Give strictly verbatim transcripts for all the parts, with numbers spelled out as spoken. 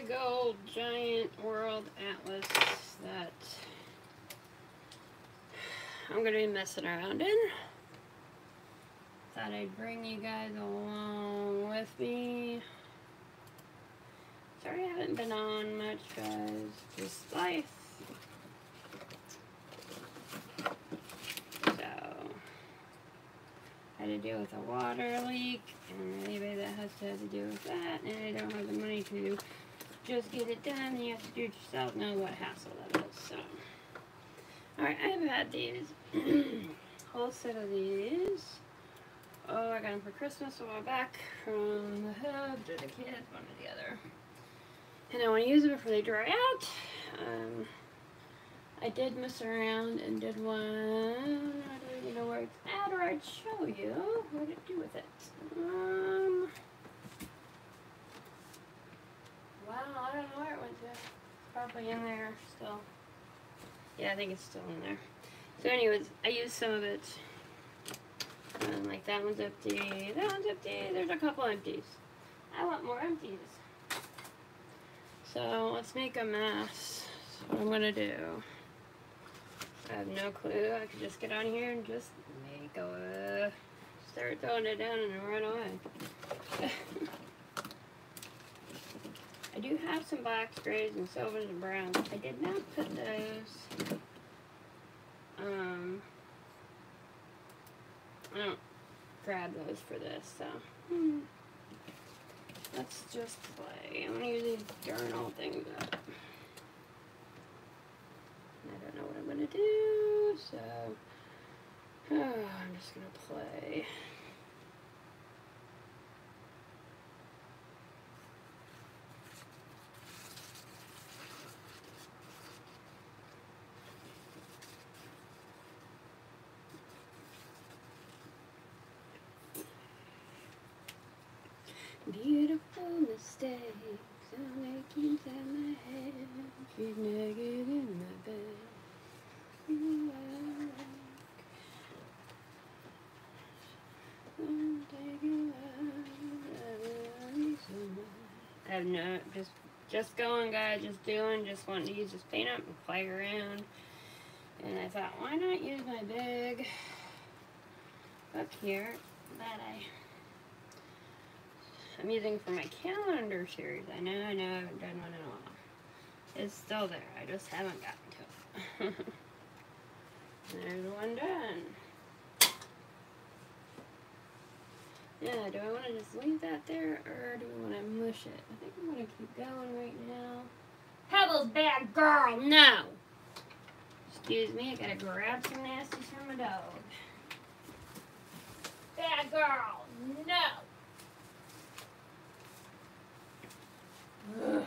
big old giant world atlas that I'm going to be messing around in. Thought I'd bring you guys along with me. Sorry I haven't been on much, guys. Just life. So, I had to deal with a water leak, and anybody that has to have to deal with that, and I don't have the money to just get it done, and you have to do it yourself, know what hassle that is. So, alright, I've had these. Whole set of these. Oh, I got them for Christmas a while back from the hub to the kids, one or the other. And I want to use them before they dry out. Um, I did mess around and did one. I don't even know where it's at, or I'd show you what to do with it. Um, wow, I don't know where it went to. It's probably in there still. Yeah, I think it's still in there. So anyways, I used some of it. Um, like that one's empty, that one's empty, there's a couple empties. I want more empties. So let's make a mess. That's what I'm gonna do. I have no clue. I could just get on here and just make a, start throwing it down and run away. I do have some blacks, grays, and silvers and browns. I did not put those. Um, I don't grab those for this, so hmm. Let's just play. I'm gonna use these journal things up. I don't know what I'm gonna do, so oh, I'm just gonna play. Beautiful mistakes I'm making inside my head. She's naked in my bed. You are like I'm taking I have no, just, just going, guys, just doing, just wanting to use this paint up and play around. And I thought, why not use my big book here that I I'm using for my calendar series. I know, I know, I haven't done one in a while. It's still there. I just haven't gotten to it. There's one done. Yeah, do I want to just leave that there, or do we want to mush it? I think I'm going to keep going right now. Pebble's bad girl, no! Excuse me, I gotta grab some nasties from my dog. Bad girl, no! Ugh.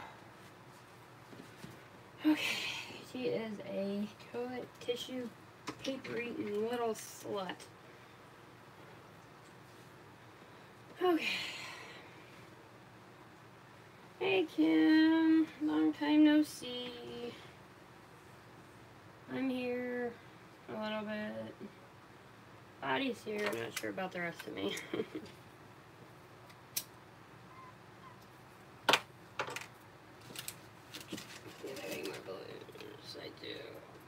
Okay, she is a toilet tissue paper eating little slut. Okay. Hey Kim, long time no see. I'm here a little bit. Body's here, I'm not sure about the rest of me. I do.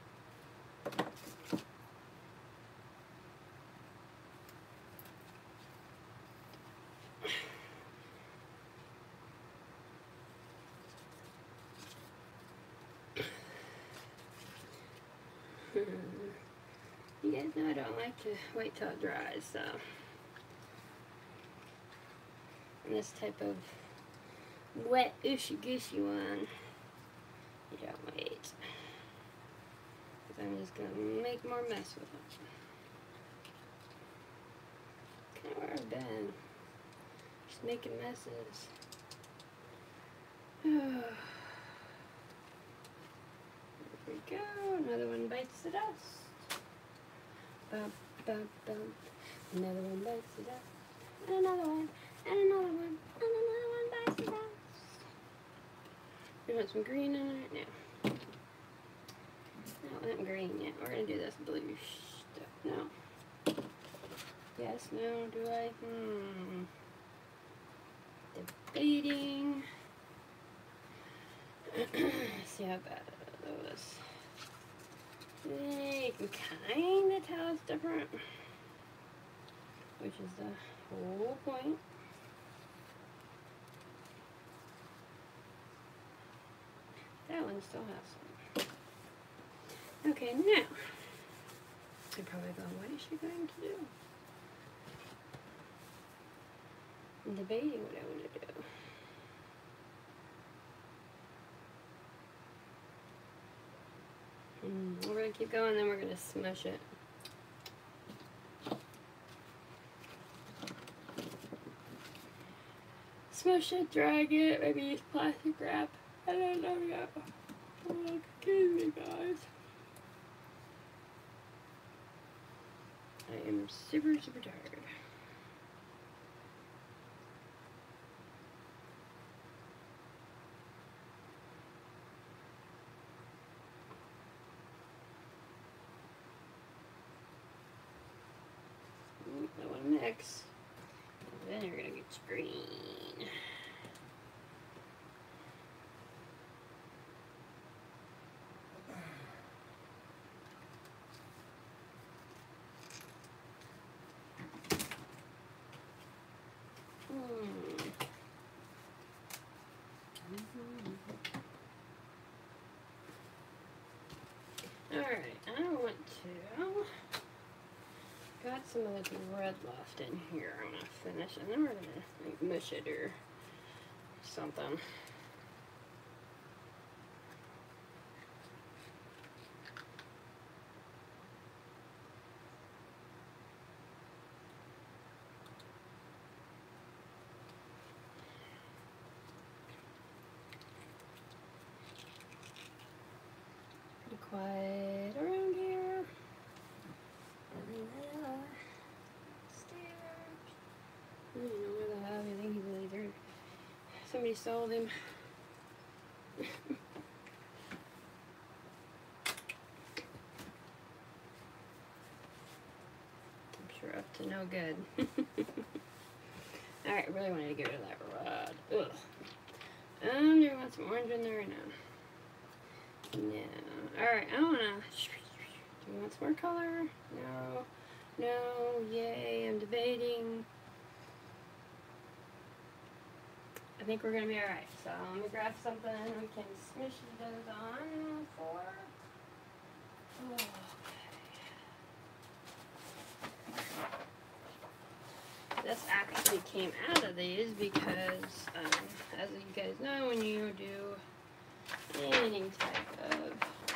You guys know I don't like to wait till it dries, so. And this type of wet, ooshy-gooshy one, you don't wait. I'm just going to make more mess with it. Kind of where I've been. Just making messes. There we go. Another one bites the dust. Bump, bump, bump. Another one bites the dust. And another one. And another one. And another one bites the dust. We want some green in it now. No, not green yet. We're going to do this blue stuff. No. Yes, no, do I? Hmm. Debating. See how bad it was. You can kind of tell it's different, which is the whole point. That one still has some. Okay, now, you're probably going, what is she going to do? I'm debating what I want to do. Mm, we're going to keep going, then we're going to smush it. Smush it, drag it, maybe use plastic wrap. I don't know yet. Oh, excuse me, guys. I am super, super tired. I want to mix. And then you're going to get green. Alright, I want to, got some of the red left in here. I'm going to finish, and then we're going to like mush it or something. Pretty quiet around here. I don't know where the hell I think he's really there. Somebody sold him. I'm sure up to no good. Alright, I really wanted to get rid of that rod. Ugh. Um, do you want some orange in there or no? No. Alright, I wanna. Do you want some more color? No. No. Yay. I'm debating. I think we're gonna be alright. So let me grab something we can smush those on for. Oh, okay. This actually came out of these because, um, as you guys know, when you do any type of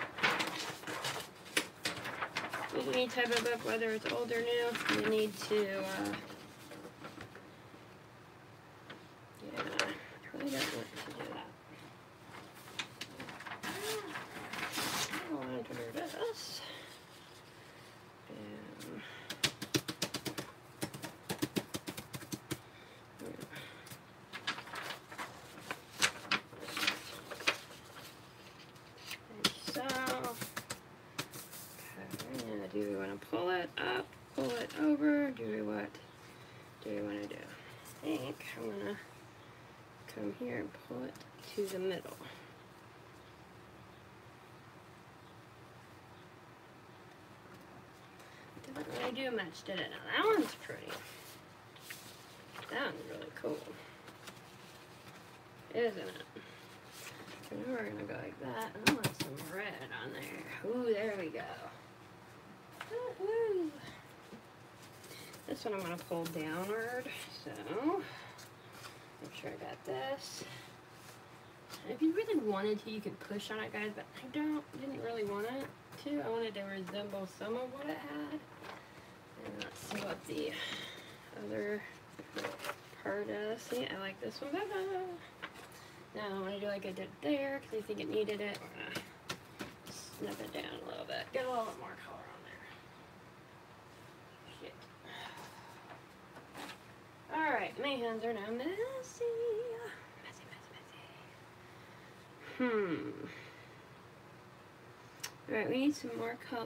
any type of book, whether it's old or new, you need to. Uh, I don't want to do that. I want to do this. And so, okay, now do we want to pull it up, pull it over? Do we what? Do we want to do? I think I'm gonna come here and pull it to the middle. Didn't really do much, did it? Now that one's pretty. That one's really cool. Isn't it? So now we're gonna go like that, and I want some red on there. Ooh, there we go. Woo-hoo. This one I'm gonna pull downward, so make sure I got this. If you really wanted to, you could push on it, guys, but I don't, didn't really want it to. I wanted to resemble some of what it had. And let's see what the other part is. See, I like this one better. Now I want to do like I did there, because I think it needed it. We're going to snip it down a little bit. Get a little bit more color on there. Shit. Alright, my hands are now messy. Messy, messy, messy. Hmm. Alright, we need some more color.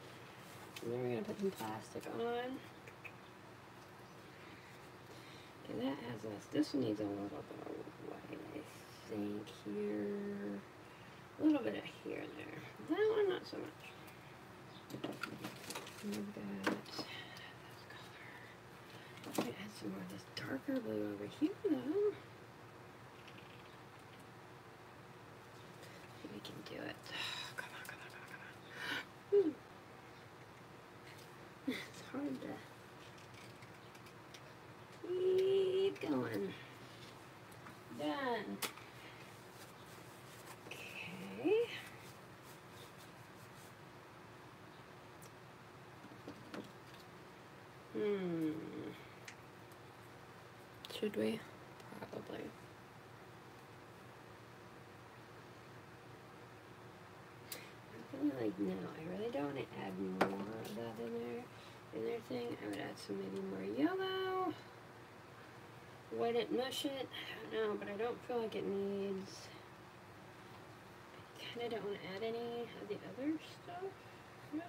And then we're going to put some plastic on. that has less. This one needs a little bit of white, I think, here. A little bit of here and there. That one, not so much. We've got this color. I'm going to add some more of this darker blue over here, though. See if we can do it. Come on, come on, come on, come on. It's hard to keep going. Done. Okay. Hmm. Should we? Probably. I really like no. I really don't want to add more of that in there. In their thing, I would add some maybe more yellow. Wet it, mush it. I don't know, but I don't feel like it needs. I kind of don't want to add any of the other stuff yet.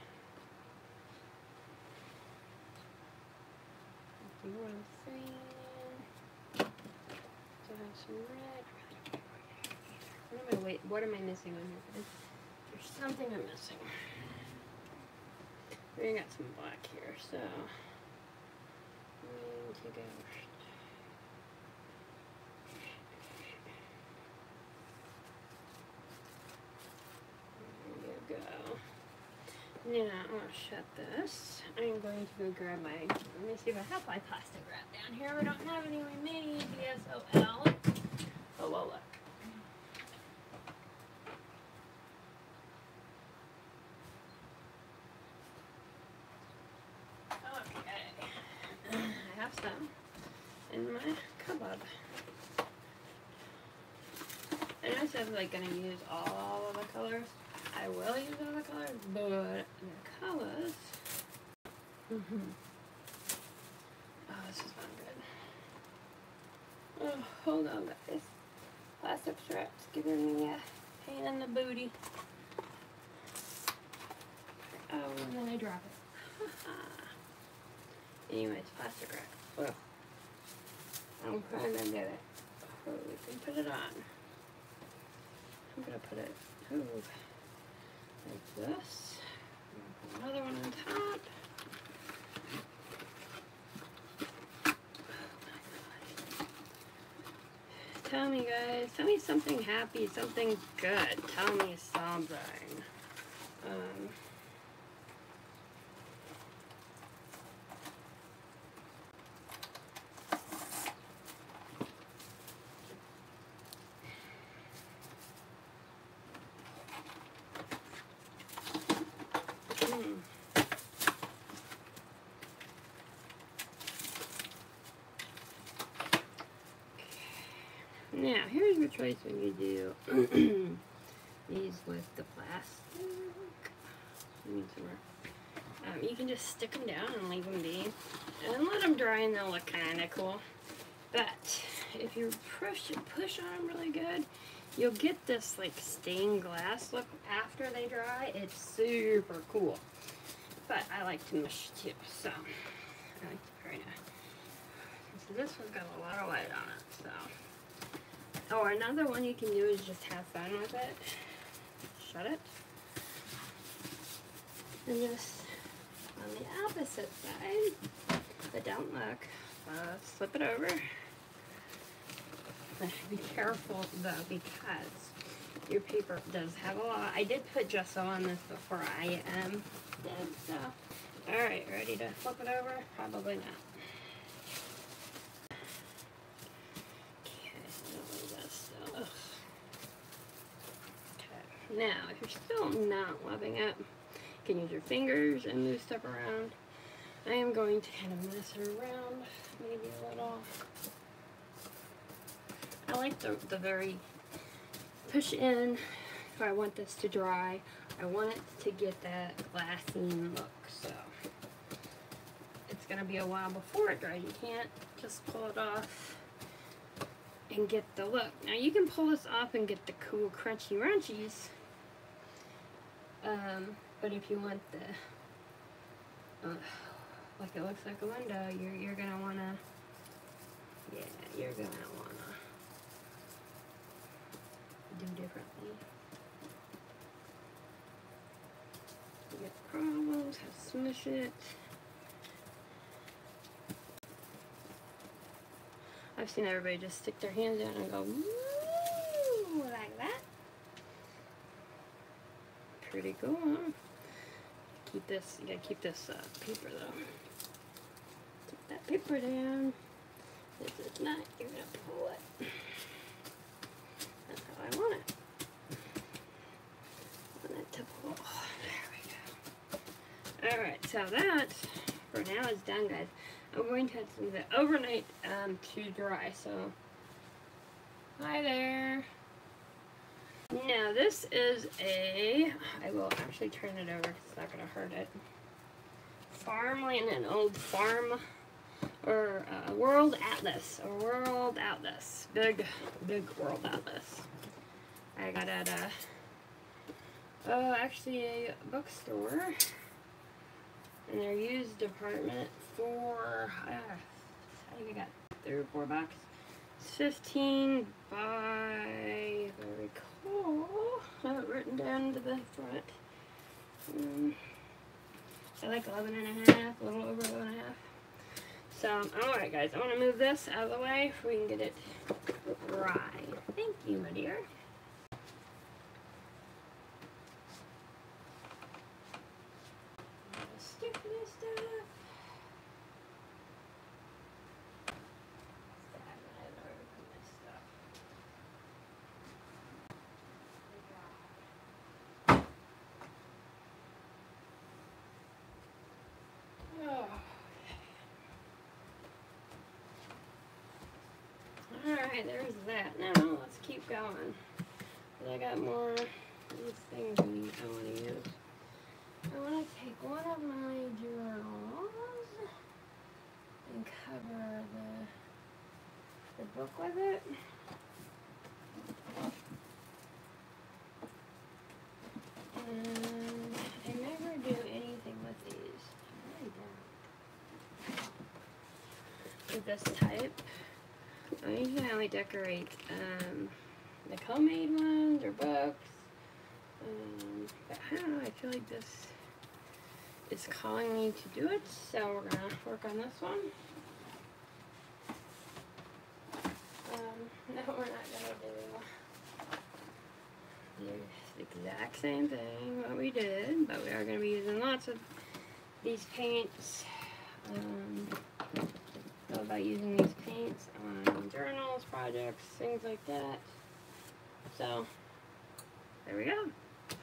More of the same. So I have some red. What am I wait? What am I missing on here? There's something I'm missing. We got some black here, so I'm going to go. There you go. Now I'm going to shut this. I'm going to go grab my. Let me see if I have my plastic wrap down here. We don't have any. We made B S O L. Oh well, look. Some in my cupboard. And I said like gonna use all of the colors. I will use all the colors, but the colors. Mm-hmm. Oh, this is not good. Oh, hold on, guys. Plastic straps giving me a pain in the booty. Oh, and then I drop it. Anyways, plastic wrap. Well, I'm trying to get it. So we can put it on. I'm gonna put it ooh, like this. Put another one on top. Oh my God. Tell me, guys. Tell me something happy, something good. Tell me something. Um. Now, here's your choice when you do these with the plastic. I need some more. Um, you can just stick them down and leave them be. And let them dry and they'll look kind of cool. But if you push, push on them really good, you'll get this like stained glass look after they dry. It's super cool. But I like to mush too, so I like to try to. So this one's got a lot of white on it, so. Or another one you can do is just have fun with it. Shut it. And just on the opposite side, but don't look, uh, flip it over. Be careful though, because your paper does have a lot. I did put gesso on this before I um, did, so. Alright, ready to flip it over? Probably not. Now, if you're still not loving it, you can use your fingers and move stuff around. I am going to kind of mess it around, maybe a little. I like the, the very push in if I want this to dry. I want it to get that glassine look, so it's going to be a while before it dries. You can't just pull it off and get the look. Now, you can pull this off and get the cool crunchy runchies. Um, but if you want the, uh, like it looks like a window, you're, you're going to want to Yeah, you're gonna wanna do differently. You get problems, how to smush it. I've seen everybody just stick their hands in and go, woo, like that. Pretty cool, huh? Keep this, you gotta keep this uh, paper though. Keep that paper down. This is not, you're gonna pull it. That's how I want it. I want it to pull. There we go. Alright, so that for now is done, guys. I'm going to have to leave it overnight um, to dry, so hi there. Now this is a, I will actually turn it over because it's not going to hurt it. Farmland, an old farm, or uh, World Atlas, or World Atlas, big, big World Atlas. I got at a, oh, actually a bookstore, in their used department for, uh, I think I got three or four bucks. It's fifteen by, very cool. I have it written down to the front. Um, I like eleven and a half, a little over eleven and a half. So, alright guys, I want to move this out of the way so we can get it dry. Thank you, my dear. Stick this stuff. Alright, there's that. Now, let's keep going. I got more of these things I want to use. I want to take one of my journals and cover the, the book with it. And I never do anything with these. I really don't. With this type. I usually only decorate um, the homemade ones or books. Um, but I don't know, I feel like this is calling me to do it, so we're going to work on this one. Um, no, we're not going to do the exact same thing what we did, but we are going to be using lots of these paints. Um, all about using these paints on journals, projects, things like that. So, there we go.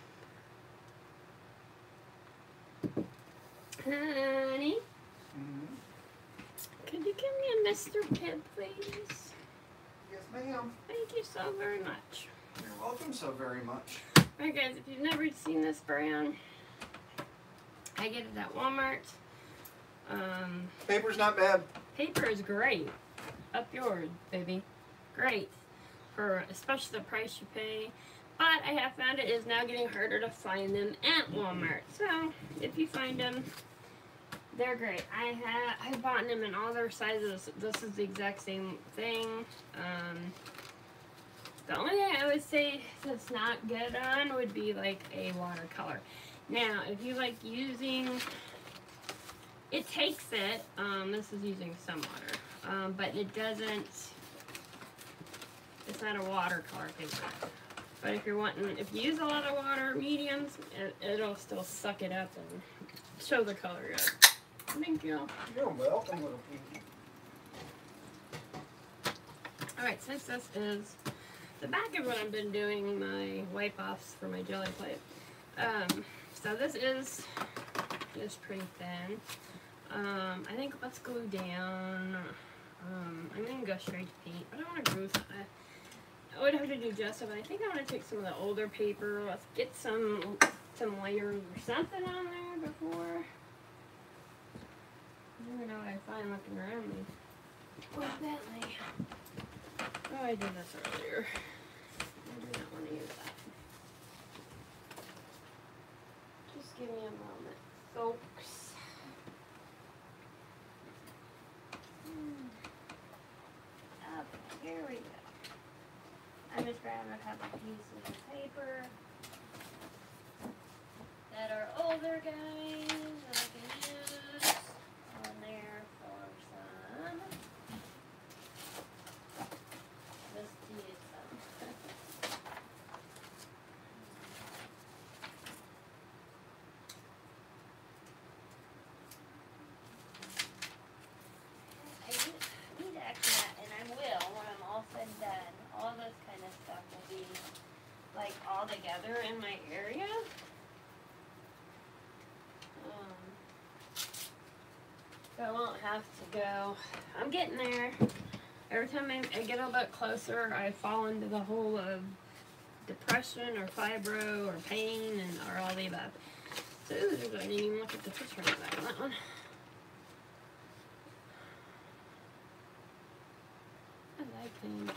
Honey, Mm-hmm. could you give me a Mister Pibb, please? Yes, ma'am. Thank you so very much. You're welcome so very much. Alright guys, if you've never seen this brand, I get it at Walmart. Um, Paper's not bad. paper is great. Up yours, baby. Great. For especially the price you pay. But I have found it is now getting harder to find them at Walmart. So, if you find them, they're great. I have I've bought them in all their sizes. This is the exact same thing. Um, the only thing I would say that's not good on would be like a watercolor. Now, if you like using, it takes it. Um, this is using some water, um, but it doesn't. It's not a watercolor paper. But if you're wanting, if you use a lot of water mediums, it, it'll still suck it up and show the color good. Thank you. You're welcome, little Pinky. Alright, since this is the back of what I've been doing, my wipe-offs for my jelly plate. Um, so this is just pretty thin. Um, I think let's glue down. Um, I'm going to go straight to paint, but I want to glue some. I would have to do justice, but I think I want to take some of the older paper. Let's get some some layers or something on there before. I never know what I find looking around me. Oh, Bentley. Oh, I did this earlier. I do not want to use that. Just give me a moment, folks. I'm just grabbing a couple pieces of paper that are older, guys, that I can use on there for some. Just to use some. I need, need to actually, and I will when I'm all said and done. All this kind of stuff will be like all together in my area. Um, so I won't have to go. I'm getting there. Every time I, I get a little bit closer, I fall into the hole of depression or fibro or pain and or all the above. So ooh, I didn't even look at the picture on the back of that one. I like him.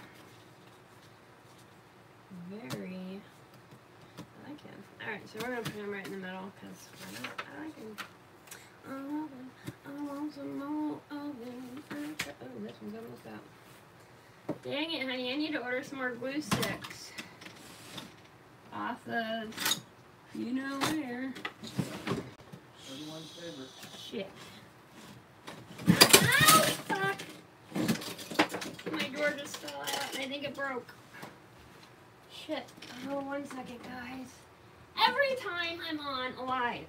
Very. I like him. Alright, so we're gonna put him right in the middle because why not? I like him. I love him. I want some more of him. Oh, this one's almost out. Dang it, honey, I need to order some more glue sticks. Off of, you know where. Everyone's favorite. Shit. Ow, fuck! My door just fell out and I think it broke. Shit. Oh, one second, guys. Every time I'm on live.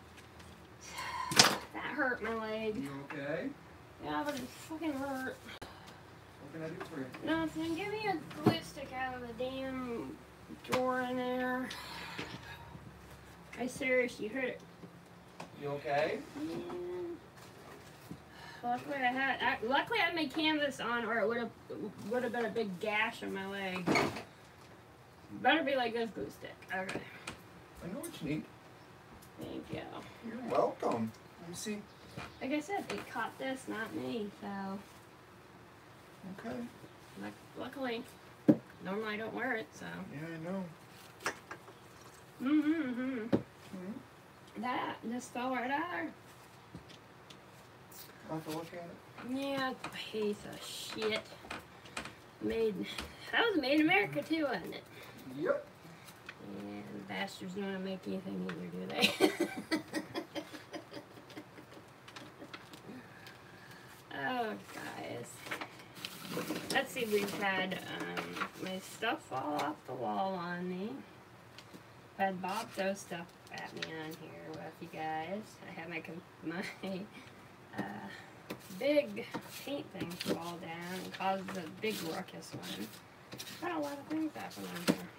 That hurt my leg. You okay? Yeah, but it fucking hurt. What can I do for you? Nothing. Give me a glue stick out of the damn drawer in there. I seriously hurt it. You okay? Yeah. Luckily I had. I, luckily I had my canvas on, or it would have would have been a big gash on my leg. Better be like this glue stick. Okay. I know what you need. Thank you. You're welcome. Let me see. Like I said, it caught this, not me. So. Okay. Luck luckily, normally I don't wear it. So. Yeah, I know. Mm-hmm. mm-hmm. Mm-hmm. That just fell right out. I'll have to look at it. Yeah, piece of shit. Made. That was made in America too, wasn't it? Yep. And bastards don't want to make anything either, do they? Oh, guys. Let's see, we've had um, my stuff fall off the wall on me. I've had Bob throw stuff at me on here with you guys. I had my, com- my uh, big paint thing fall down and caused a big ruckus one. Got a lot of things happening on here.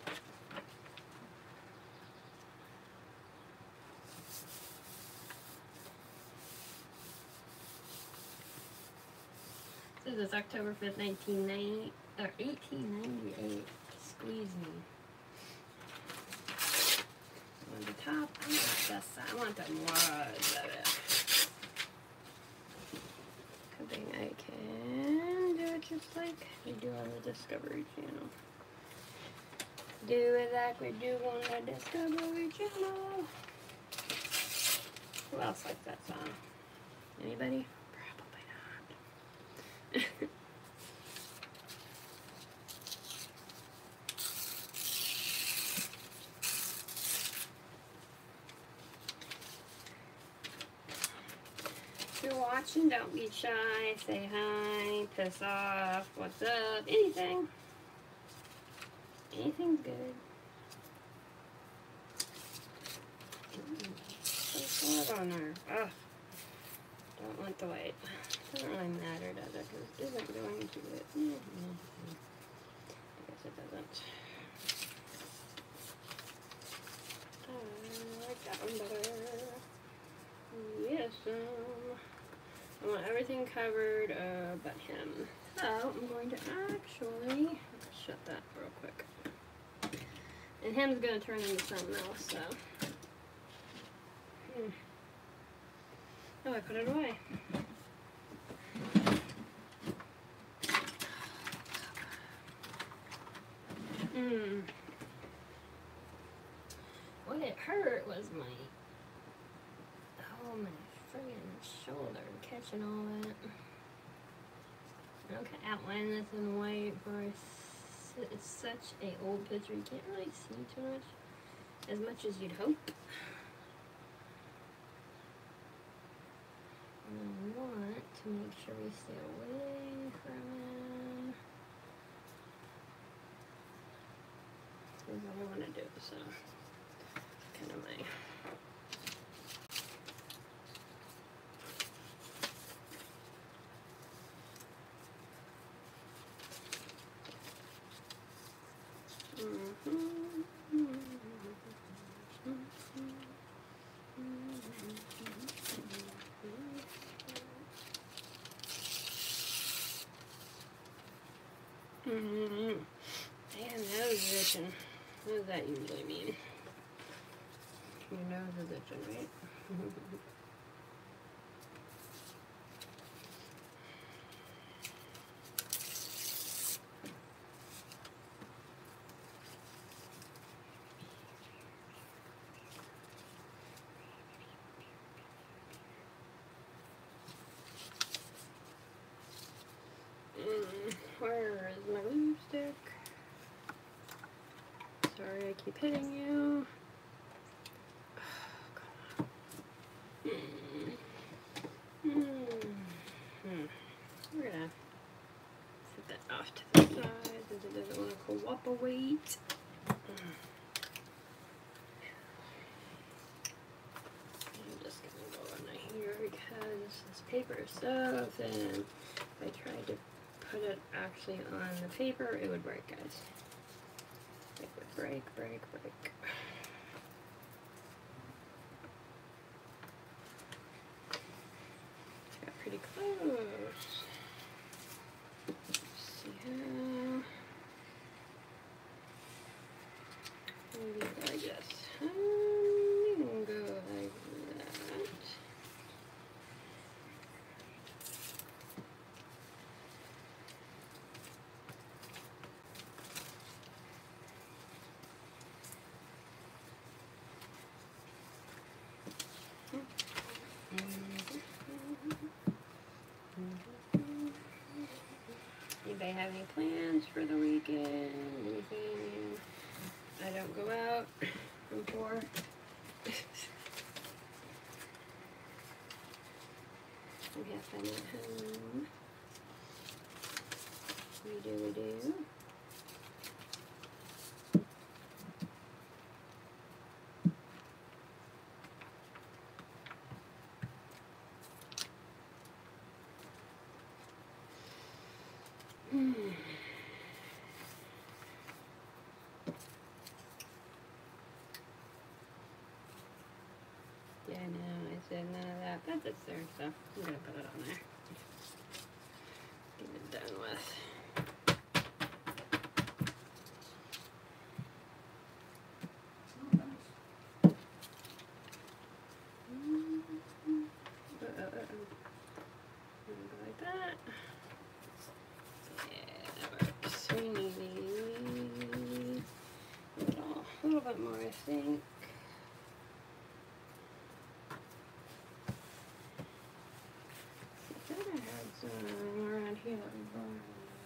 This is October fifth, nineteen ninety, or eighteen ninety-eight. Squeeze me. On the top, I want the side. I want the words of it. Good thing I can do it just like we do on the Discovery Channel. Do it like we do on the Discovery Channel. Who else likes that song? Anybody? Probably not. If you're watching, don't be shy. Say hi, piss off, what's up, anything. Anything's good. What's on there? Ugh. Don't want to wait. Doesn't really matter, does it? Because it isn't going to it. Mm-hmm. I guess it doesn't. I like that one better. Yes, um, I want everything covered uh, but him. So I'm going to actually shut that real quick. And him's going to turn into something else, so. Hmm. Oh, I put it away. Hmm. What it hurt was my, oh, my friggin' shoulder catching all that. Okay, outline this in white before I it's such a old picture, you can't really see too much, as much as you'd hope. And I want to make sure we stay away from him. That's all I want to do, so kind of my Mm-hmm. Damn, nose is itching. What does that usually mean? Your nose is itching, right? mm, where is my lipstick? Sorry, I keep hitting you. Oh, come on. Mm. Mm. We're gonna set that off to the side since it doesn't want to cooperate. Mm. I'm just gonna go in here because this paper is so thin. If I tried to put it actually on the paper, it would break, guys. It would break, break, break. Got pretty close. Let's see how. Maybe I just um, go like that. Anybody have any plans for the weekend? Anything? I don't go out. I'm poor. We have fun at home. We do, we do. Hmm. Yeah, I know, I said none of that, but it's there, so I'm gonna put it on there. Get it done with. Oh, nice. Uh, uh, uh, uh. Go like that. Yeah, that works. We need a little, a little bit more, I think. I thought I had some around here that was born.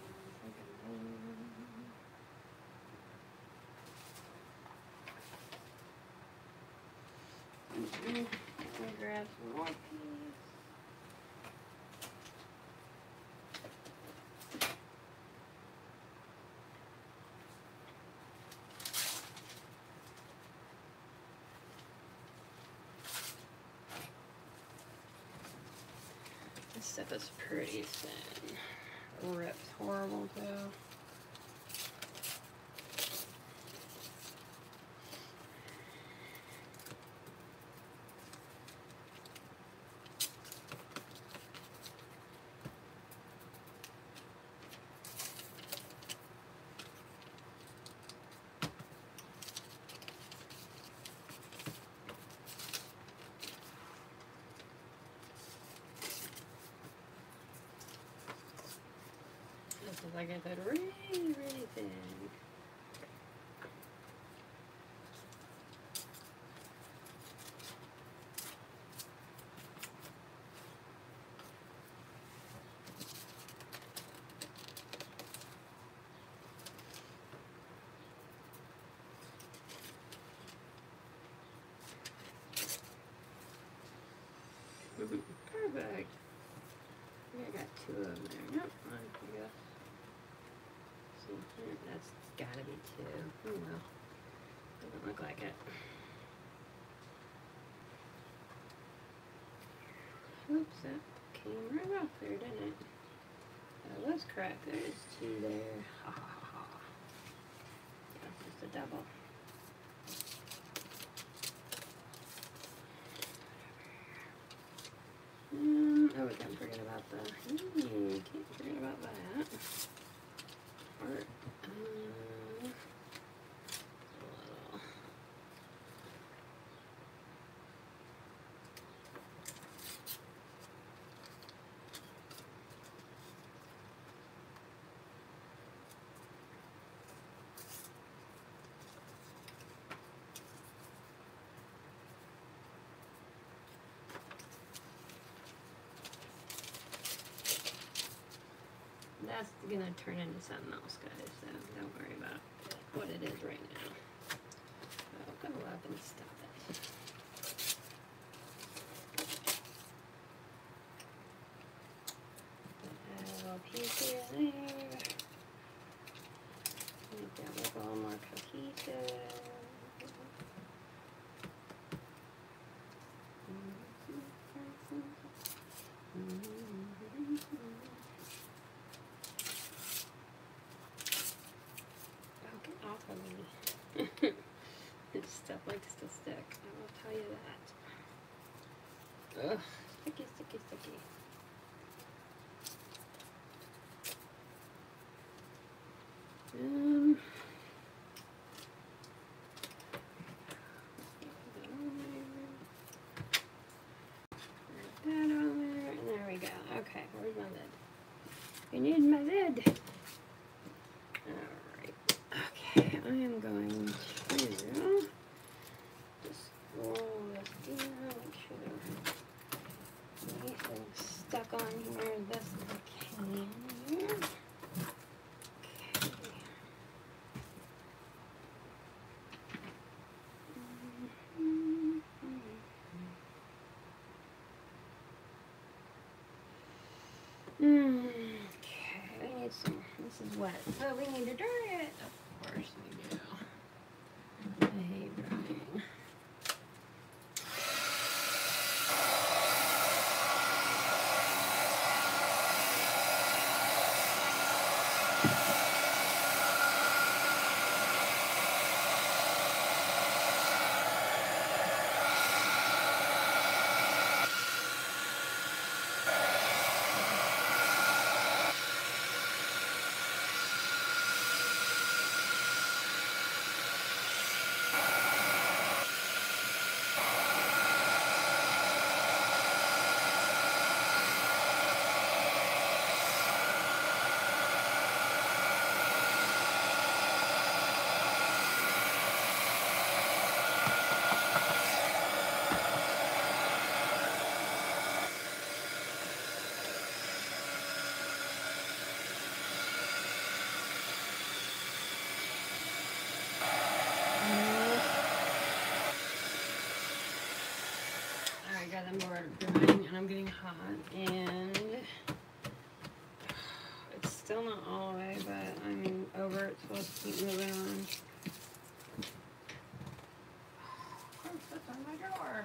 Mm-mm. Let me grab some more, please. This stuff is pretty thin. Rips horrible too. This is, like I said, really, really thin. That's gotta be two. Oh well. Doesn't look like it. Oops, that came right off there, didn't it? That was correct. There is two there. Ha ha ha ha. Yeah, it's just a double. Um, oh, we can't forget about the. Hmm, can't forget about that. Art. Uh, little. That's gonna turn into something else, guys, so don't worry about what it is right now. Oh, go up and stop it. Add a little piece here and there. Make that look a little more cohesive. This stuff likes to stick, I will tell you that. Ugh, sticky, sticky, sticky. Um, put that on there, and there we go. Okay, where's my lid? I need my lid. Alright, okay, I am going to just roll this in, make sure there's anything stuck on here. This is a can here. Okay. Mm, okay, I need some, this is wet, so we need to dry it. Of course we do. I hate drying. I'm bored of drying and I'm getting hot and it's still not all the way, but I'm over it, so let's keep moving on. Of course, that's on my drawer.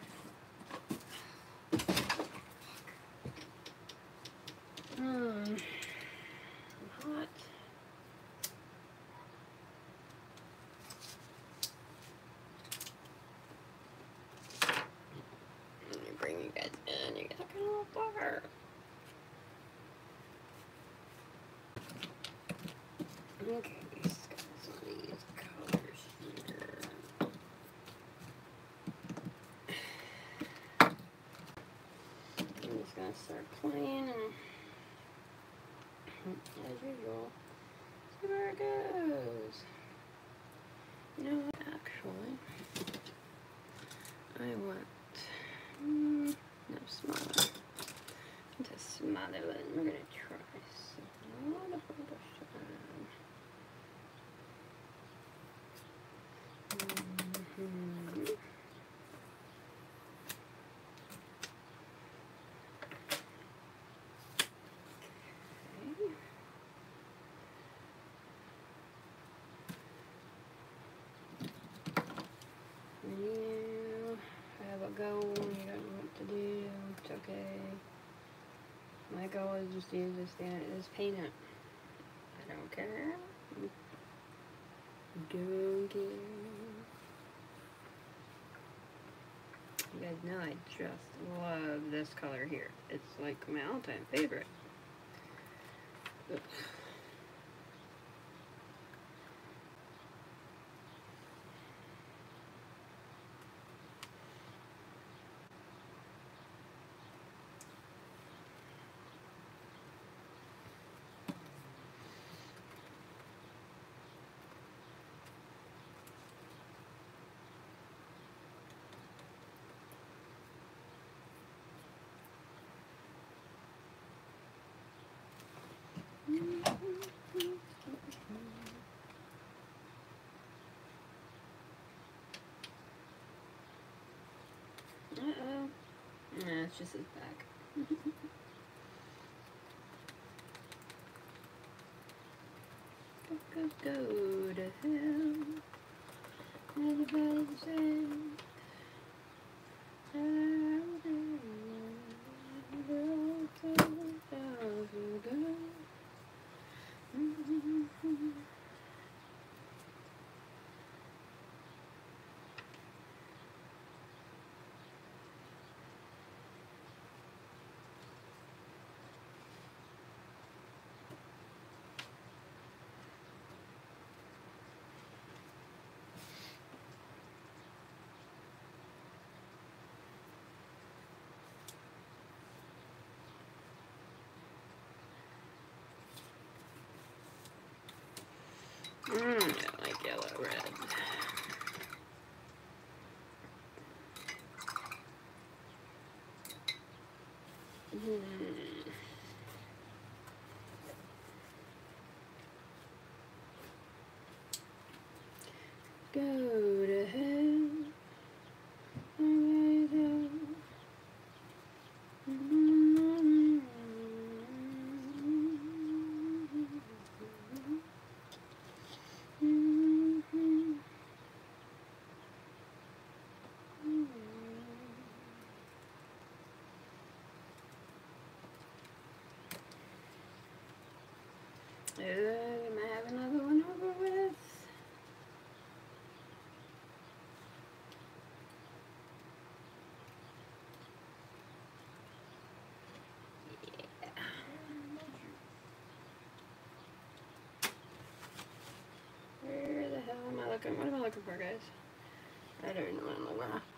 Hmm. I'm hot. Bring you guys in. You guys are kind of far. Okay, let's got some of these colors here. I'm just gonna start playing and, as usual, see where it goes. You know what? Actually, I want. Mm, no, smaller. Just smaller one. We're gonna try some. was just use this stand as paint it. I don't care. Don't care. You guys know I just love this color here. It's like my all-time favorite. Ugh. Uh-oh. Nah, it's just his back. Go, go, go to hell. Everybody's the same. Mm, I don't like yellow, red. Mm. Go to hell. Always go. Mm. Mm-hmm. Uh, am I have another one over with? Yeah. Where the hell am I looking? What am I looking for, guys? I don't know what I'm looking for.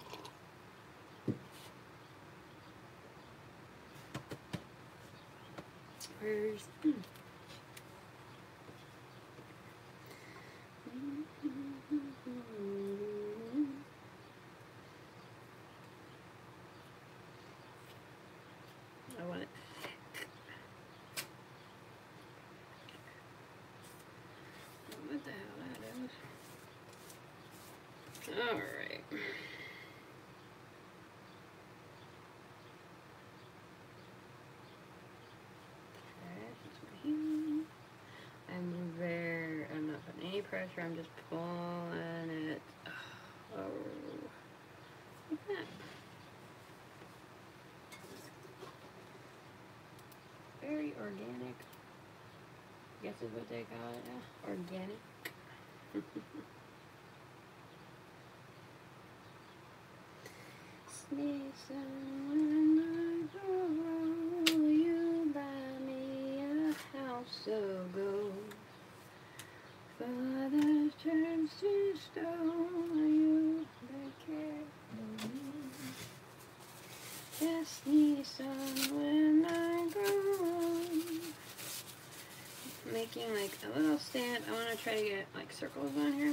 Where's... Hmm. I want it. What the hell that is? Alright. I'm very, I'm not putting any pressure, I'm just pulling it. Oh, like that. Very organic. I guess is what they call it now. Organic. Sneeze when I grow, you buy me a house of gold. Father turns to stone, you take care of me. Destiny son when I grow. Making like a little stand. I want to try to get like circles on here.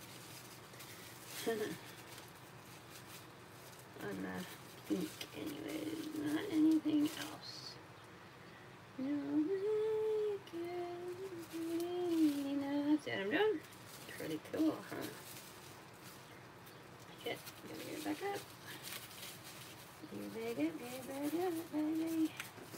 On the ink anyways, not anything else. No, make it, no, that's it, I'm done. Pretty cool, huh? Shit, gotta get it back up. You big it, baby, baby, baby.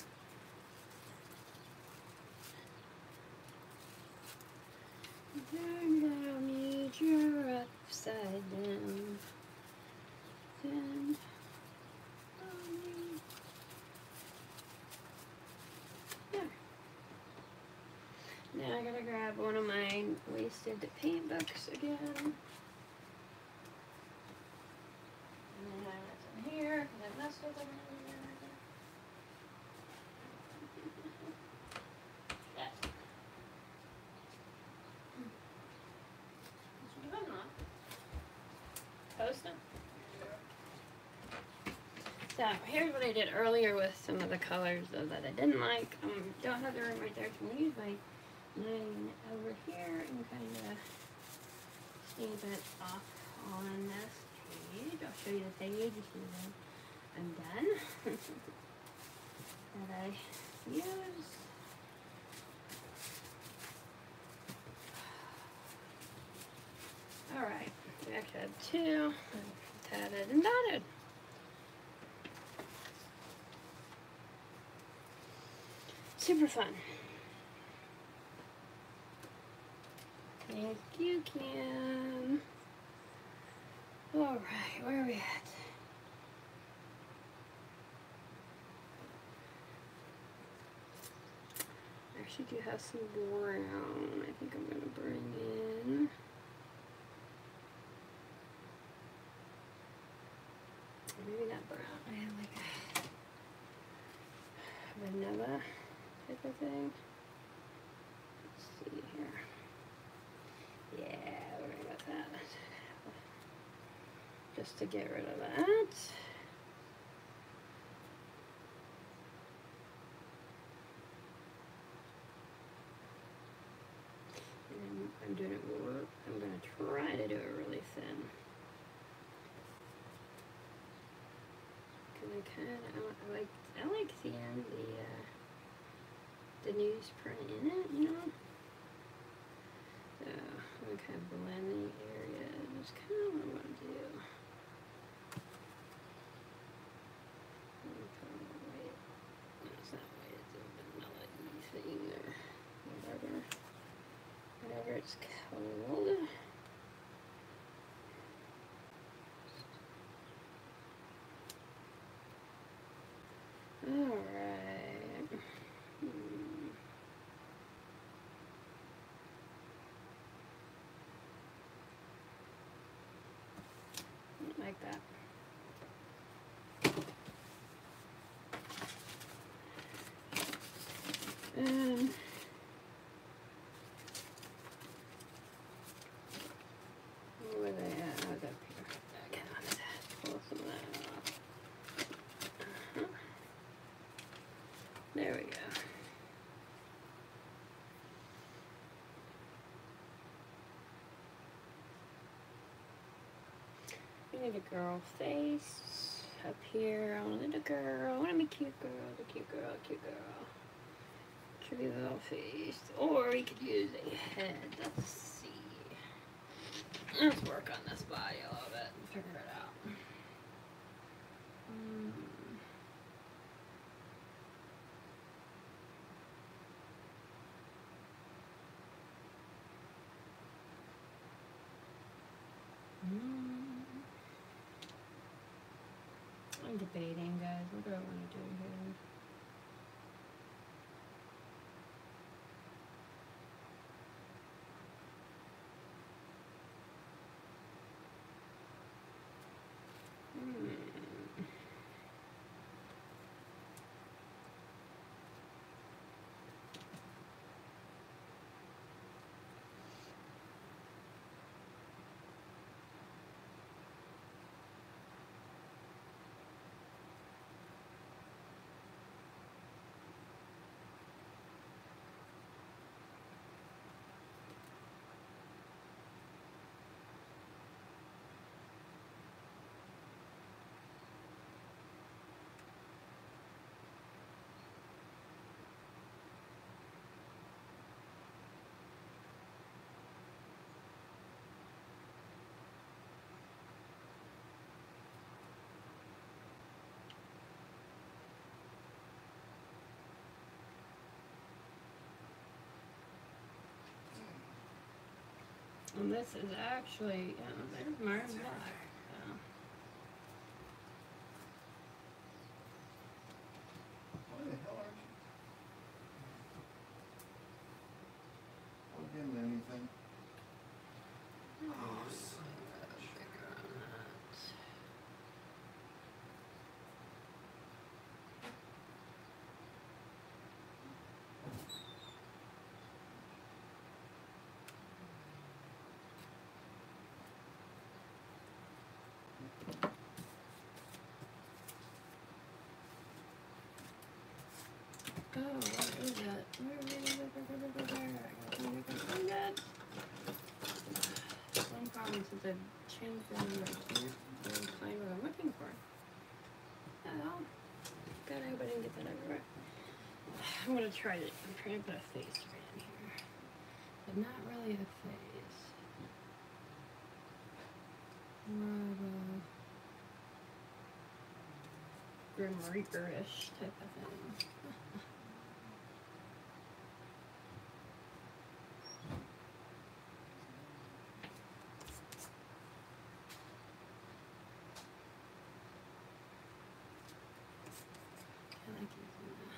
Turn down, need you're upside down. Turn on me. grab one of my wasted paint books again. And then I have some here because I messed with them earlier. Yeah. That's what I'm on. Post them. So here's what I did earlier with some of the colors though that I didn't like. Um, don't have the room right there, so I'm gonna use my line over here and kind of stamp it off on this page. I'll show you the page as soon as I'm done. That I use. All right, we actually have two, tatted and dotted. Super fun. Thank you, Kim. All right, where are we at? I actually do have some brown. I think I'm gonna bring in. Maybe not brown. I have like a vanilla type of thing. Let's see here. Yeah, we're gonna go with that. Just to get rid of that. And I'm doing it more. I'm gonna try to do it really thin. Cause I kind of I like I like seeing the uh, the newsprint in it, you know. So I'm gonna kind of blend the area. That's kind of what I'm gonna do. White. No, it's not white. It's a vanilla thing or whatever. Whatever it's called. All right. Hmm. Like that. Um, where were they at? Oh, it's up here. Okay, let's pull some of that off. Uh-huh. There we go. We need a girl face up here. I want a little girl. I want to be cute girl, the cute girl, cute girl. Should be a little face. Or we could use a head. Let's see. Let's work on this body a little bit and figure it out. Mm. Mm. I'm debating, guys. What do I want to do here? Hmm. And this is actually, uh, there's Martin Black. So. Why the hell aren't you? what is that? Where is it? I can find that. One problem since I've changed the number, I can't really find what I'm looking for. Oh, God, I hope I didn't get that everywhere. I'm gonna try it. I'm trying to put a face right in here, but not really a face. More of a Grim Reaper-ish type of thing. I like using that.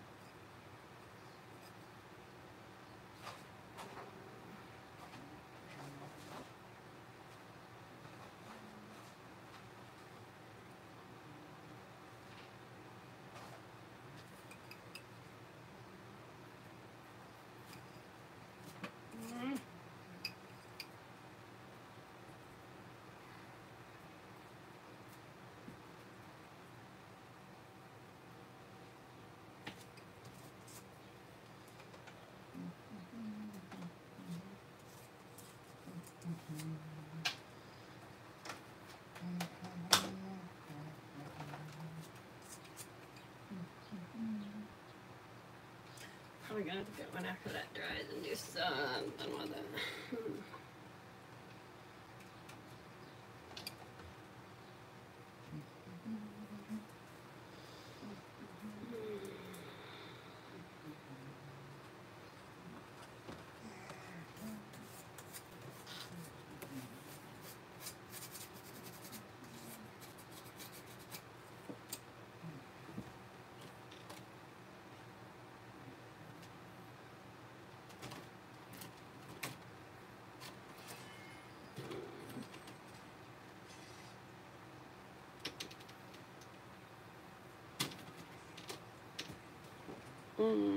Probably gonna have to get one after that dries and do something with it. Hmm. Mm.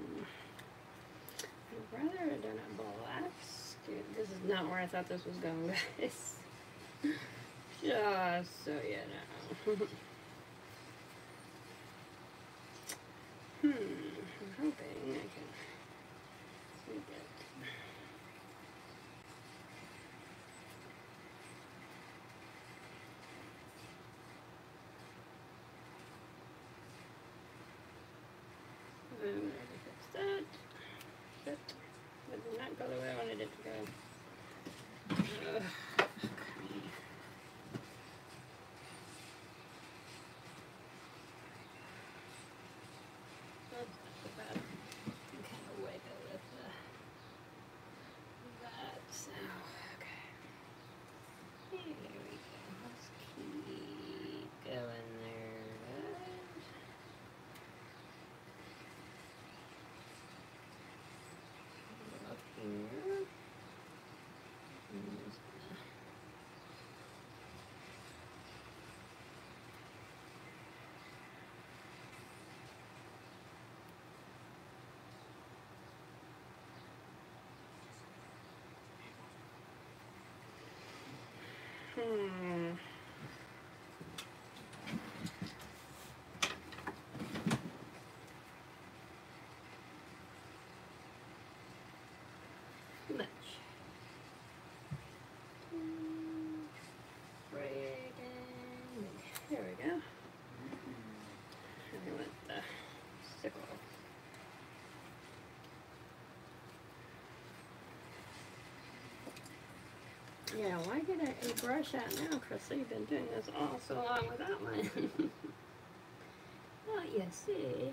I'd rather have done it black. Dude, this is not where I thought this was going, guys. Just so you know. hmm. I'm hoping I can make it. I'm going to fix that. That did not go the way I wanted it to go. Ugh. That's not so bad. I can kind of wipe it with uh, that. So, okay. Here we go. Let's keep going there, guys. Up here. And just gonna Hmm. Much. Right in. There we go. And we want the sickle. Yeah, why get a, a brush out now, Chris? You've been doing this all so long without one. Oh, you see.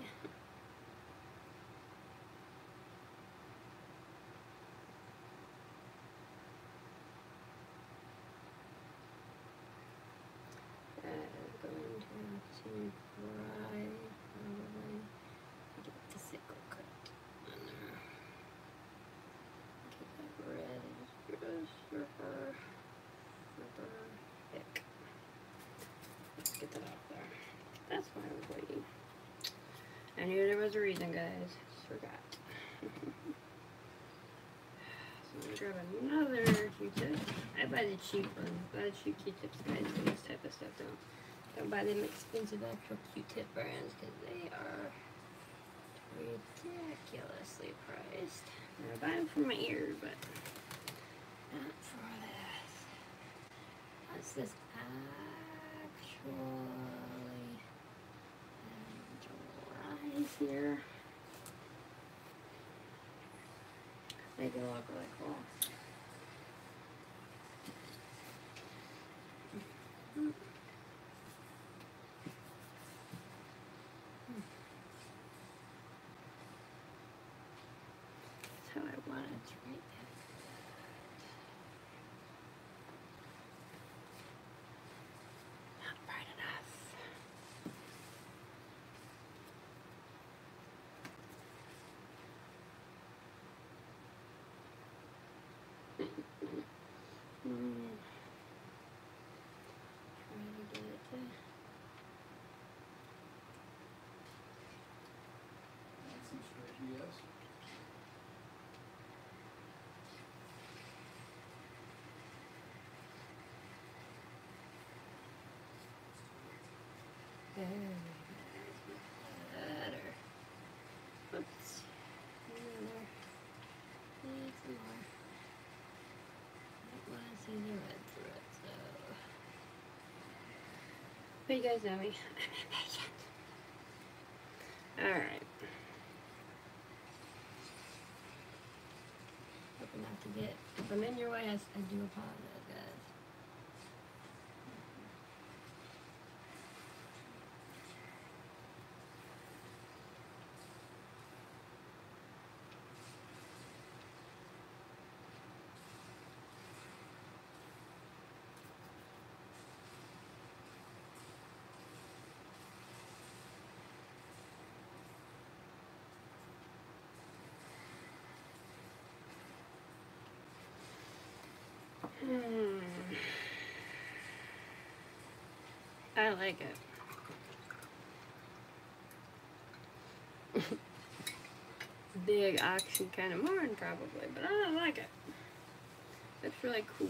That is going to have to dry, probably, to get the sickle cut on there. Get that red just super, super thick. Let's get that off there. That's why I was waiting. I knew there was a reason, guys. Just forgot. So I'm gonna grab another Q-tip. I buy the cheap ones. Buy the cheap Q-tips, guys, for this type of stuff. Don't, don't buy them expensive actual Q-tip brands because they are ridiculously priced. I buy them for my ears, but not for this. What's this actually? Rise here. Make it look really cool. Mm-hmm. That's how I want it to right there. Not bright enough. Mm. Trying to get it to. That seems straight, yes. There. Better. Oops. Another. Need some more. I want to see the red through it, so. But you guys know me. I'm impatient. Alright. Hoping not to get. If I'm in your way, I, I do apologize, guys. Hmm. I like it. Big oxy kind of morning probably, but I like it. It's really cool.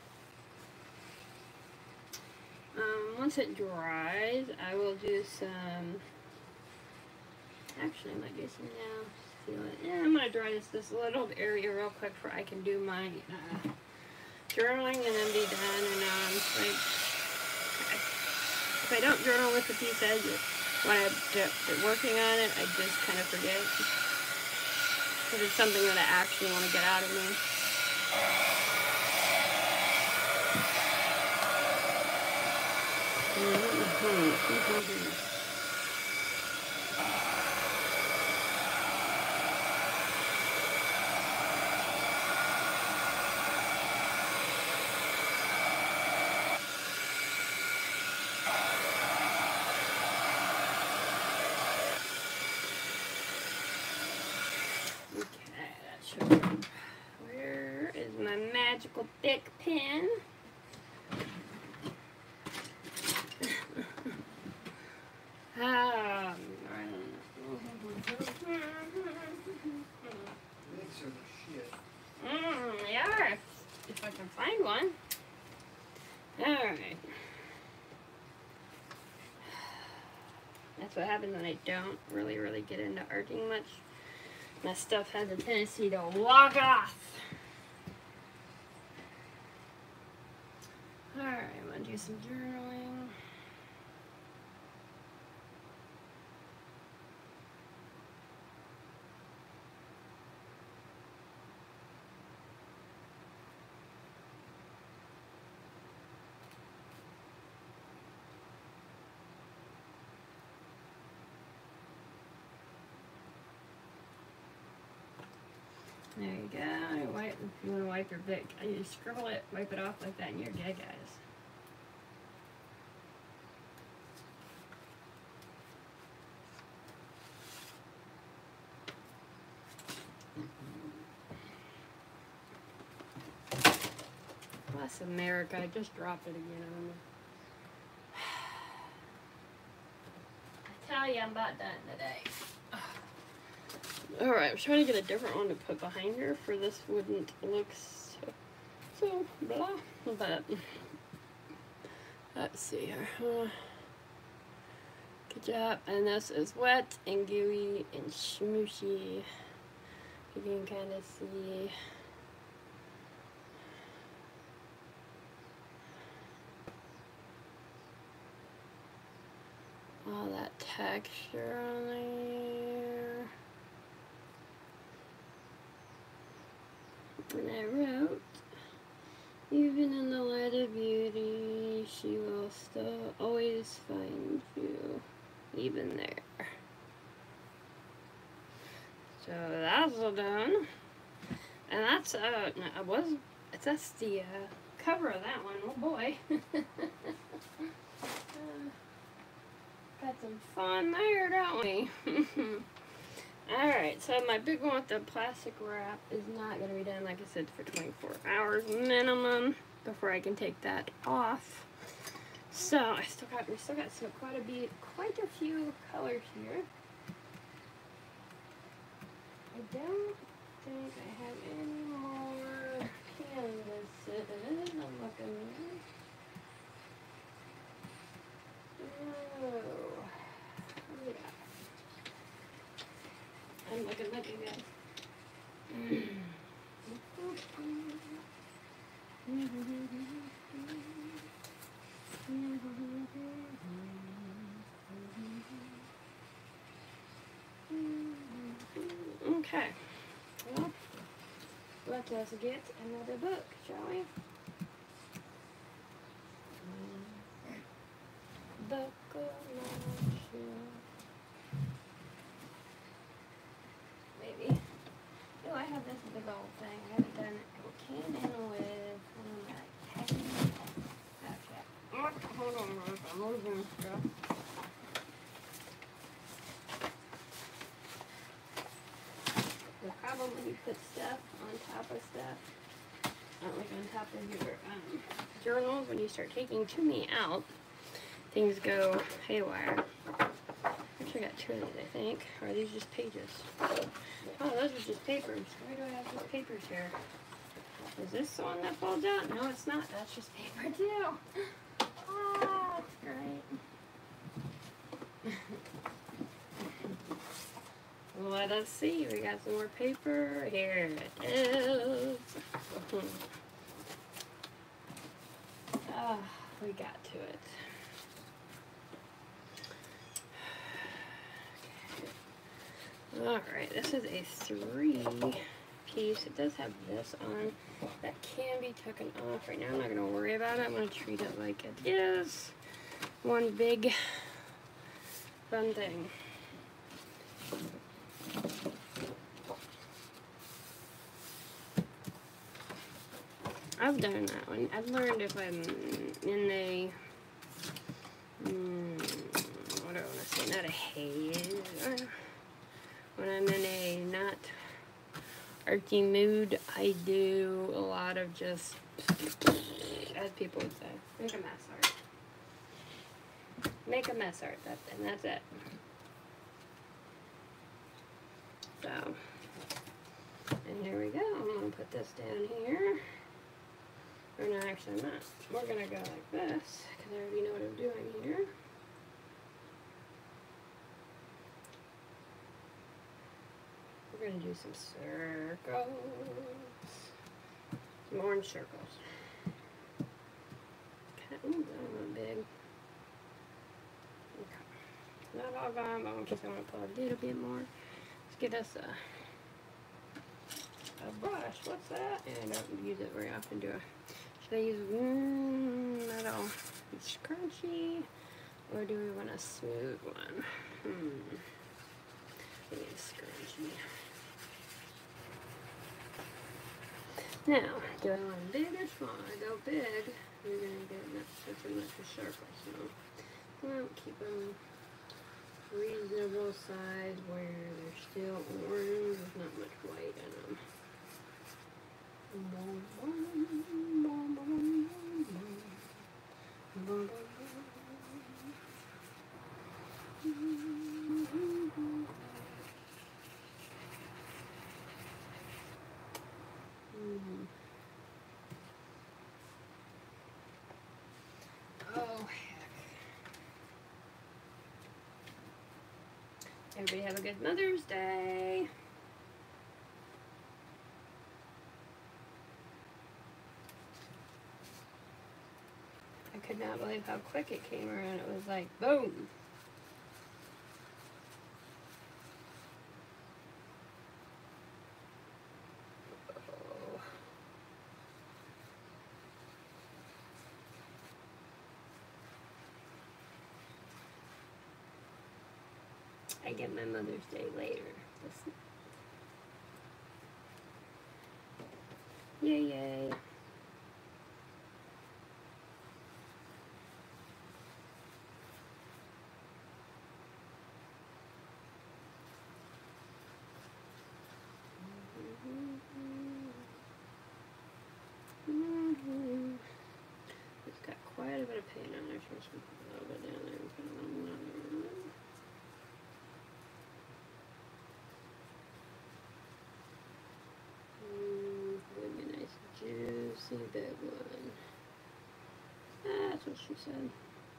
Um, once it dries, I will do some. Actually, I might do some now. Feel it. Yeah, I'm gonna dry this this little area real quick before I can do my uh, journaling and then be done. And um, like, if I don't journal with the pieces, when I'm working on it, I just kind of forget because it's something that I actually want to get out of me. Mm-hmm. Mm-hmm. Where is my magical thick pen? um, Legs are the shit. mm, they are, if I can find one. Alright. That's what happens when I don't really, really get into arting much. My stuff has a tendency to walk off. Alright, I'm gonna do some journaling. There you go. Wipe, if you want to wipe your Bic, you scribble it, wipe it off like that, and you're good, guys. Bless America, I just dropped it again on me. I tell you, I'm about done today. Alright, I'm trying to get a different one to put behind her for this wouldn't look so, so blah, but let's see here. Uh, Good job. And this is wet and gooey and smooshy. You can kind of see. All that texture on there. And I wrote, even in the light of beauty, she will still always find you, even there. So that's all done. And that's, uh, I was, that's the uh, cover of that one. Oh boy. uh, got some fun there, don't we? Alright, so my big one with the plastic wrap is not going to be done, like I said, for twenty-four hours minimum before I can take that off. So, I still got, we still got some, quite a bit, quite a few colors here. I don't think I have any more canvases. I'm looking. Oh. Yeah. I'm looking, looking, guys. Okay. Well, let us get another book, shall we? Book of maybe. Oh, I have this big old thing. I haven't done it. It came in with one of my packing. Okay. Oh, hold on, Ruth. I'm moving stuff. The problem when you put stuff on top of stuff, not like on top of your um, journals, when you start taking too many out, things go haywire. Actually, I got two of these, I think. Or are these just pages? Oh, those are just papers. Why do I have just papers here? Is this the one that falls out? No, it's not. That's just paper, too. Ah, that's great. Let us see. We got some more paper. Here it is. Ah, we got to it. Alright, this is a three piece. It does have this on. That can be taken off. Right now I'm not going to worry about it. I'm going to treat it like it is one big fun thing. I've done that one. I've learned if I'm in a, mm, what do I want to say, not a haze. When I'm in a not arty mood, I do a lot of just, as people would say, make a mess art. Make a mess art, that, and that's it. So, and here we go. I'm going to put this down here. Or no, actually I'm not. We're going to go like this, because I already know what I'm doing here. We're going to do some circles. Some orange circles. Okay, ooh, that one big. Okay. Not all gone, but I'm just going to put a little bit more. Let's get us a, a brush. What's that? And I don't use it very often, do I? Should I use, mm, not all scrunchy, or do we want a smooth one? Hmm. I need a scrunchy. Now, do I want big or small? I go big, you're going to get not such a much a circle, so well, keep them reasonable size where they're still orange, there's not much white in them. Oh, heck. Everybody have a good Mother's Day. I could not believe how quick it came around. It was like, boom. Oh. I get my Mother's Day later. This... Yay, yay. It's got quite a bit of paint on there, so I'm just going to put a little bit down there and put a little another one. Mm, would be nice, juicy, big one. Ah, that's what she said.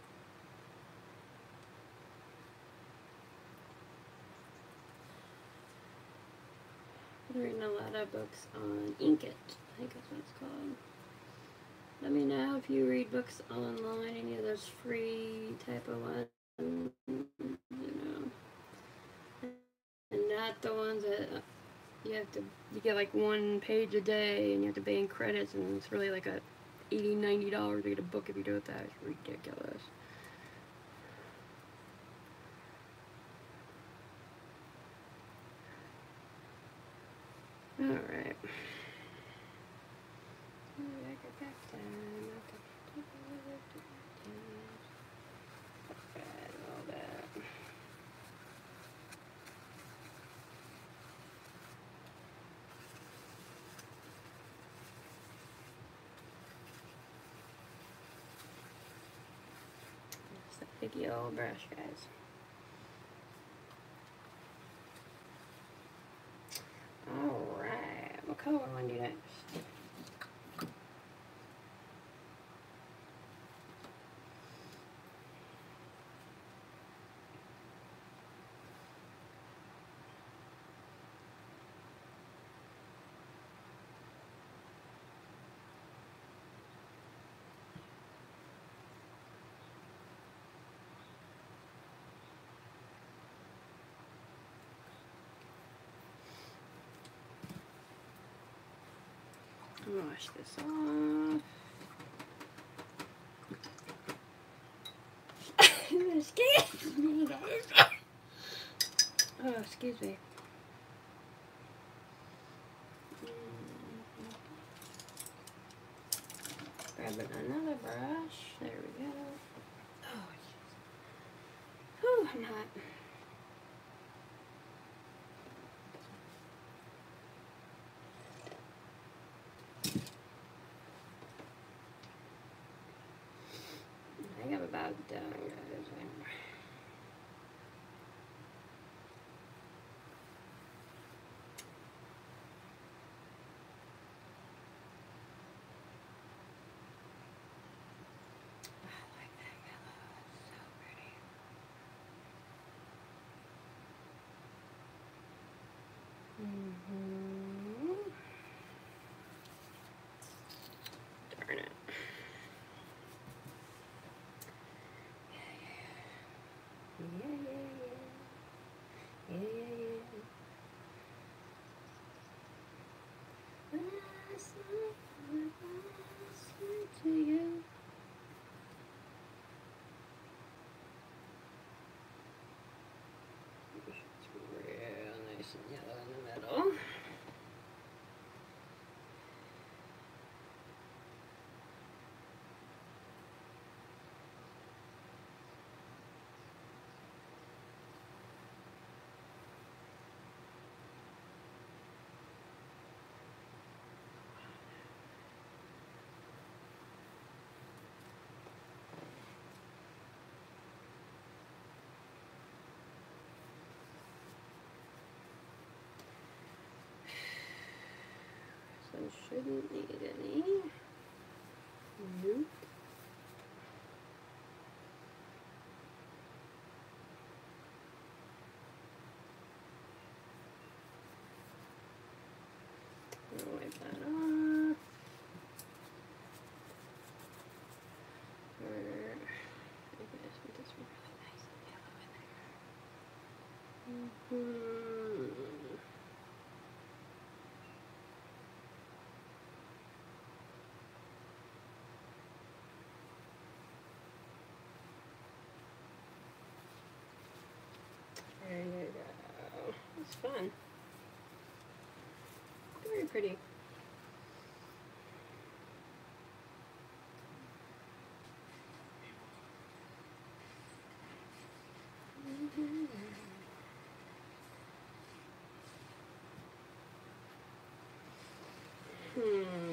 I'm reading a lot of books on Ink It. I think that's what it's called. Let me know if you read books online, any of those free type of ones, you know, and not the ones that you have to, you get like one page a day and you have to bank credits, and it's really like a eighty, ninety dollars to get a book if you do it. That is ridiculous. Alright. It's a big yellow brush, guys. Alright, what color one do next? Wash this off. Excuse me, guys. Oh, excuse me. Grabbing another brush. There we go. Oh, jeez. Whew, I'm hot. I think I'm about done, guys. I like that yellow. It's so pretty. Mm-hmm. Darn it. Yeah, yeah, yeah. Yeah, yeah, yeah. Last night, last night to you. It's real nice and yellow in the middle. So shouldn't need any. Nope. fun. Very pretty. Mm-hmm. Hmm.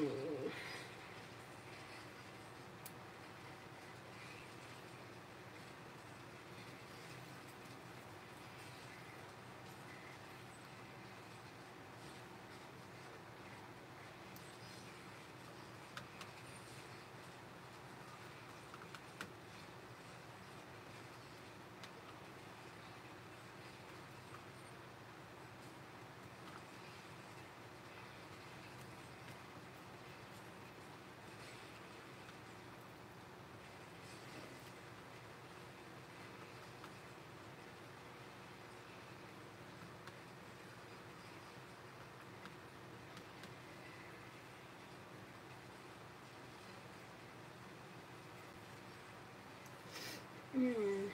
Hmm.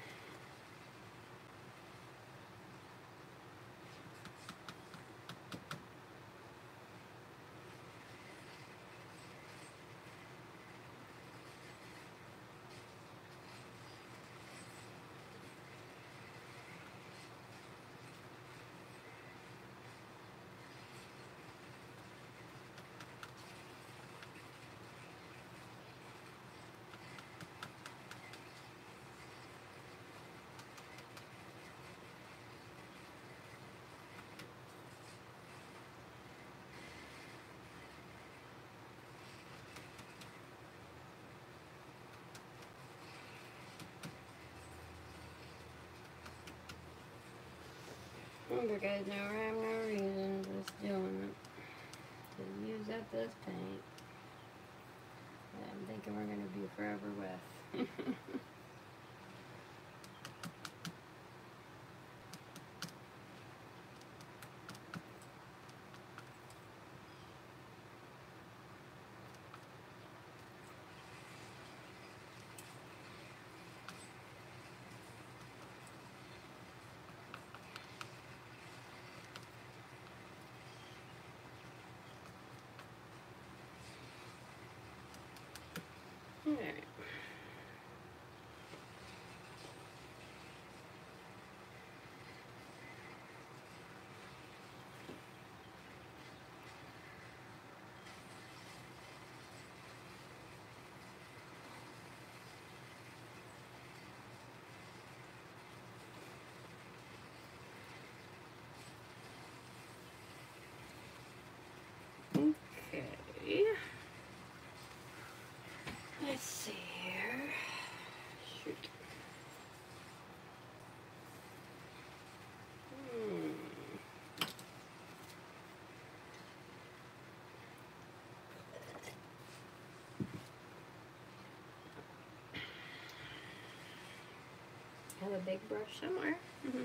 You guys no rhyme, no reason, just doing it. To use up this paint that I'm thinking we're gonna be forever with. Alright. Okay. Let's see here. Shoot. Hmm. Have a big brush somewhere. Mm-hmm.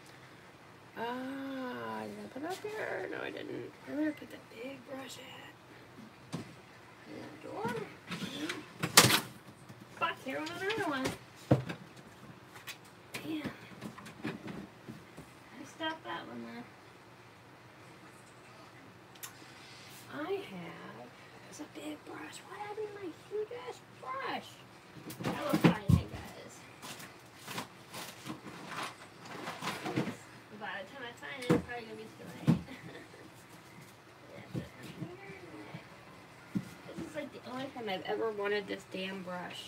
Ah, did I put it up here? No, I didn't. Where did I put the big brush at? In the drawer? Fuck, here was another one. Damn. I stopped that one there. I have, it's a big brush. What happened to my huge ass brush? I will find it, guys. By the time I find it, it's probably gonna be too late. This is like the only time I've ever wanted this damn brush.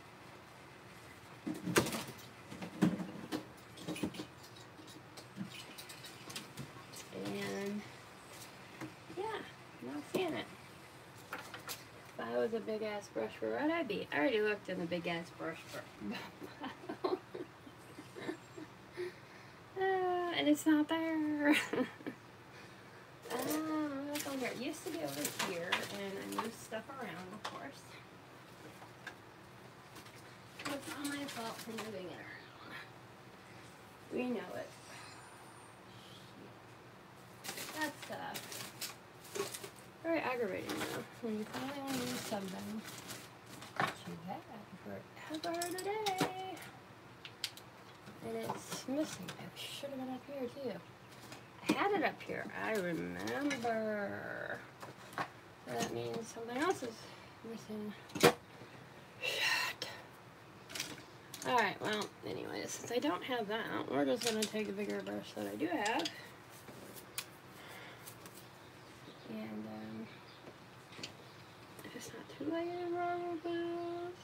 And yeah, not seeing it. If I was a big ass brush for what I'd be. I already looked in the big ass brush for uh, and it's not there. um, what's on here? It used to be over here, and I moved stuff around, of course. It's not my fault for moving it around. We know it. That's uh, very aggravating now. When you finally want to use something that you had forever today, and it's missing. It should have been up here too. I had it up here. I remember. That means something else is missing. Shit. Alright, well, anyways, since I don't have that, we're just going to take a bigger brush that I do have. And, um, if it's not too late to roll this.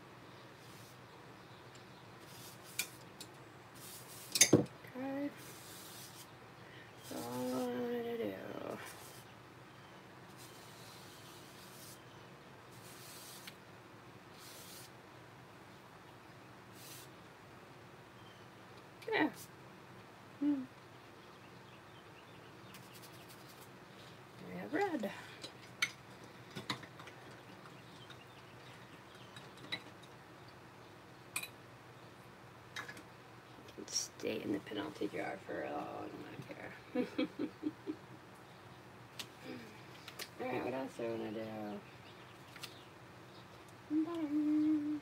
Okay. That's all I wanted to do. Yeah. Hmm. We have red. Can stay in the penalty jar for a long amount of care. Alright, what else do I want to do? Bottom.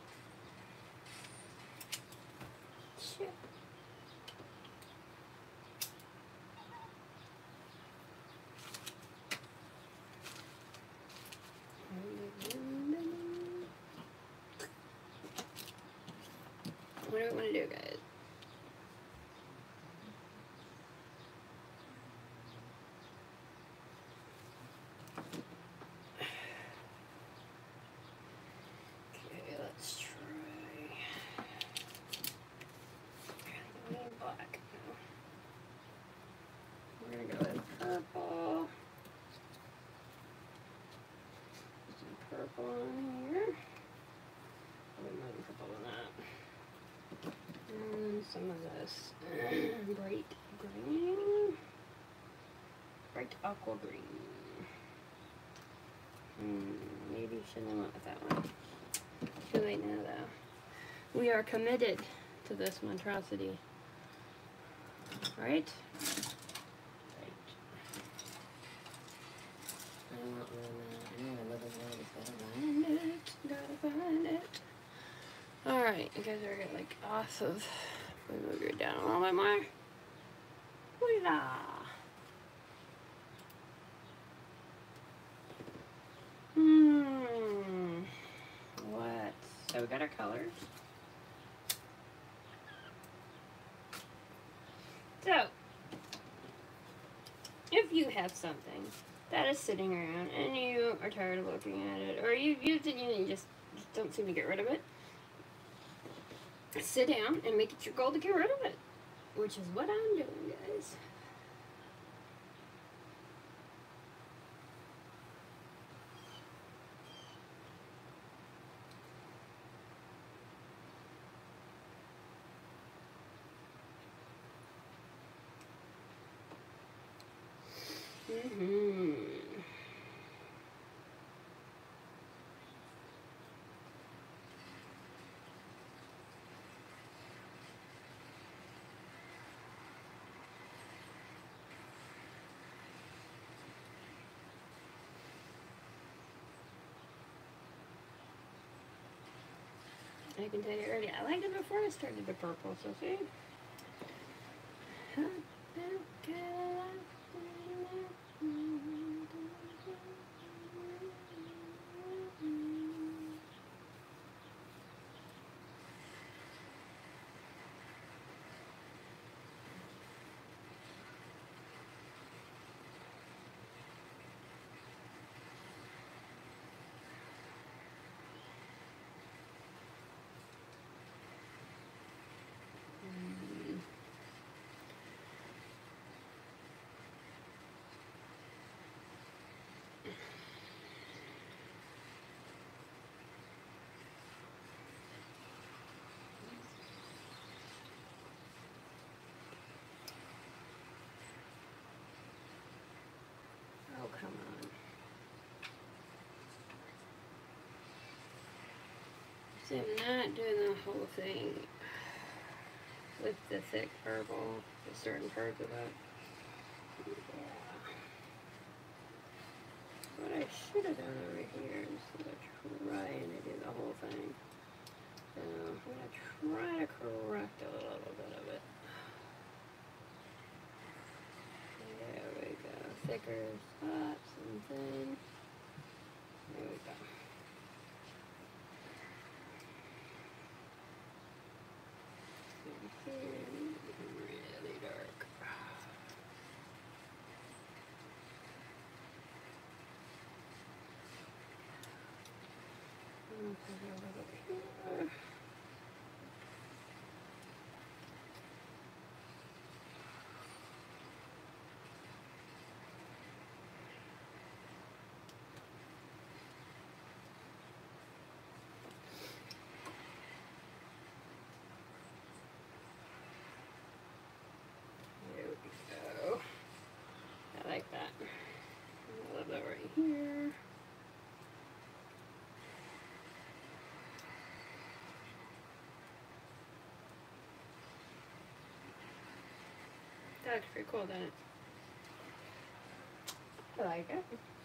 Shit. What do I want to do, guys? Okay, let's try. I'm going black now. We're gonna go with purple. Some purple in here. Probably more than purple than that. And some of this bright green. Bright aqua green. Hmm, maybe shouldn't have went with that one. Too late now though. We are committed to this monstrosity. Right? Right. I want lemon. I know I love it. Gotta find it. Gotta find it. Alright, you guys are getting like off of. Move it down a little bit more. Voila! Hmm. What? So we got our colors. So, if you have something that is sitting around and you are tired of looking at it, or you've used it and you just, just don't seem to get rid of it, sit down and make it your goal to get rid of it, which is what I'm doing, guys. Mm-hmm. I can tell you already, I liked it before I started the purple, so see? Oh, come on. So I'm not doing the whole thing with the thick purple, just certain parts of it. Yeah. What I should have done over here is trying to do the whole thing. So I'm going to try to correct a little bit of it. stickers up, something. There we go. Really dark. Over here. Like that. I love that right here. That looks pretty cool, doesn't it? I like it.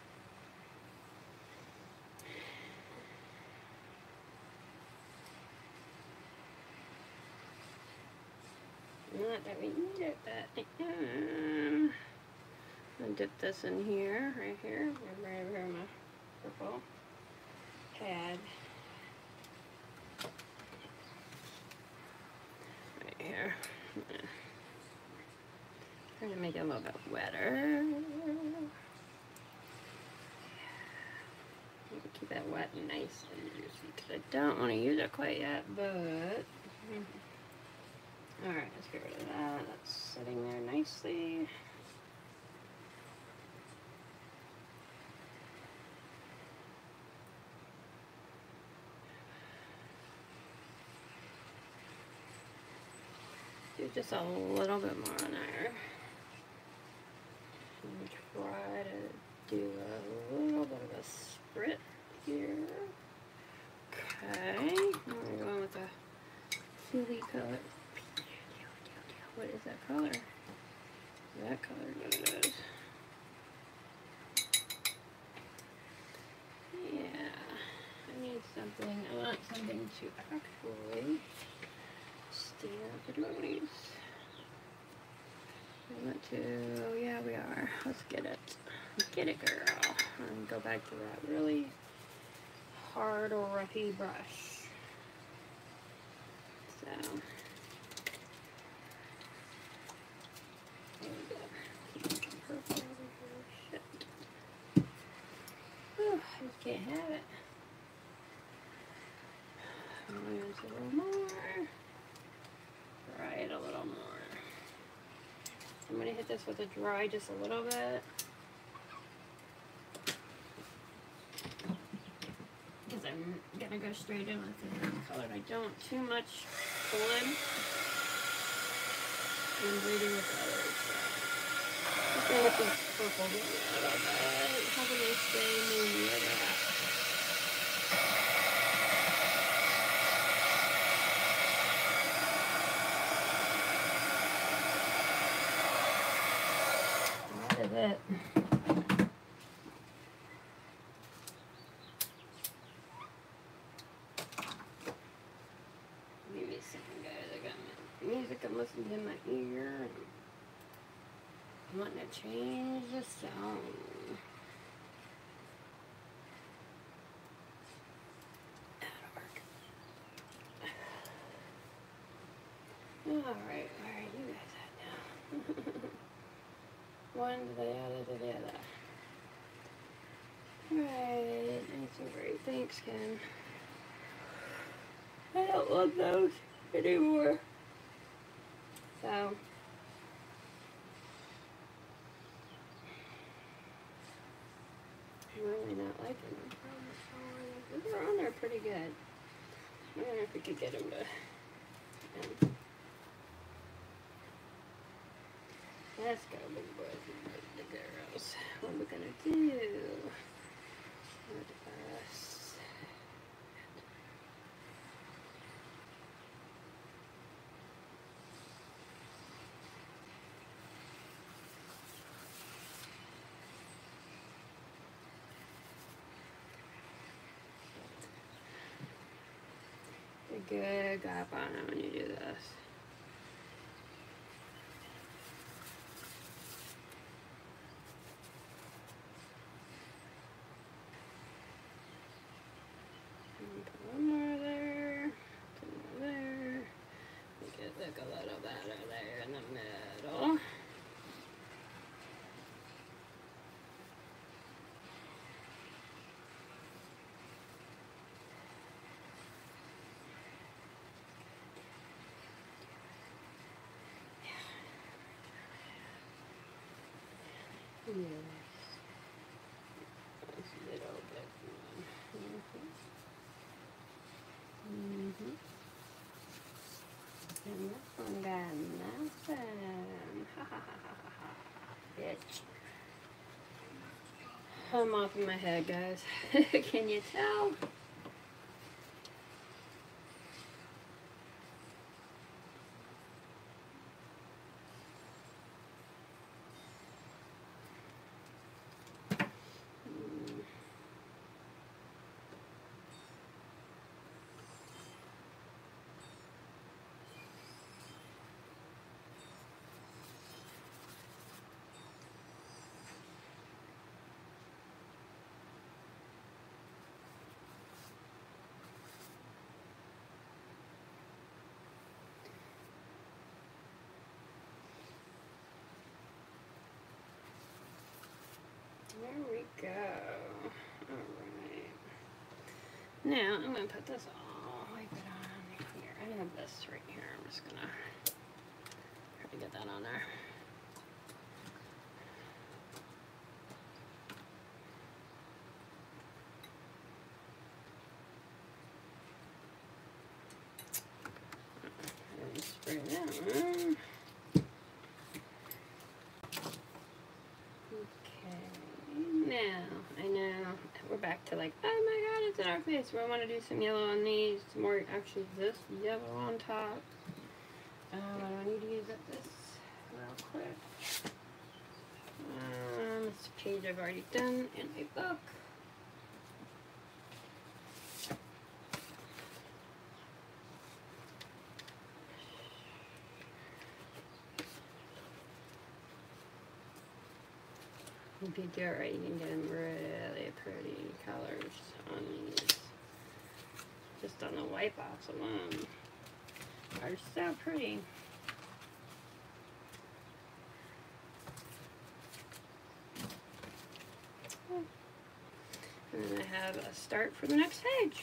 Not that we need it, but um, I'm gonna dip this in here, right here, right over here, my purple pad. Right here. Yeah. Trying to make it a little bit wetter. Keep that wet and nice and juicy because I don't want to use it quite yet, but alright, let's get rid of that. That's sitting there nicely. Do just a little bit more on there. And try to do a little bit of a sprit here. Okay, now we're going with a silly color. What is that color? That color good. Yeah, I need something. I want something to actually stand up the movies. We want to, oh yeah, we are. Let's get it. Get it, girl. And go back to that really hard or roughy brush. So, there we go. Purple over here. Shit. Oh, I just can't have it. Use a little more. Dry it a little more. I'm going to hit this with a dry just a little bit. Because I'm going to go straight in with the color. I don't too much blend. I'm bleeding with the others. So. Just going to hit this purple a little bit. Have a nice day. Maybe like that. It. Maybe some guys I got my music I'm listening to in my ear and I'm wanting to change the sound. That'll work. Alright, where are you guys at now? One to the other to the other. Right, that's a great. Thanks, Ken. I don't love those anymore. So, I'm really not liking them. They're on there pretty good. I wonder if we could get them to. Um, Let's go, big boys and big girls. What are we gonna do with us? A good gap on it when you do this. Yes. This little bit one. Mm-hmm. Mm-hmm. And this one got nothing. Ha ha ha ha ha ha. Bitch. I'm off of my head, guys. Can you tell? There we go. Alright. Now, I'm going to put this all, wipe it on here. I have this right here. I'm just going to try to get that on there. And spray that on. Now, I know, we're back to like, oh my god, it's in our face. We want to do some yellow on these, more, actually this yellow on top. Uh, what do I need to use up this real quick? Um, this page I've already done in my book. If you do it right, you can get them really pretty colors on these. Just on the wipe offs alone are so pretty. And then I have a start for the next page.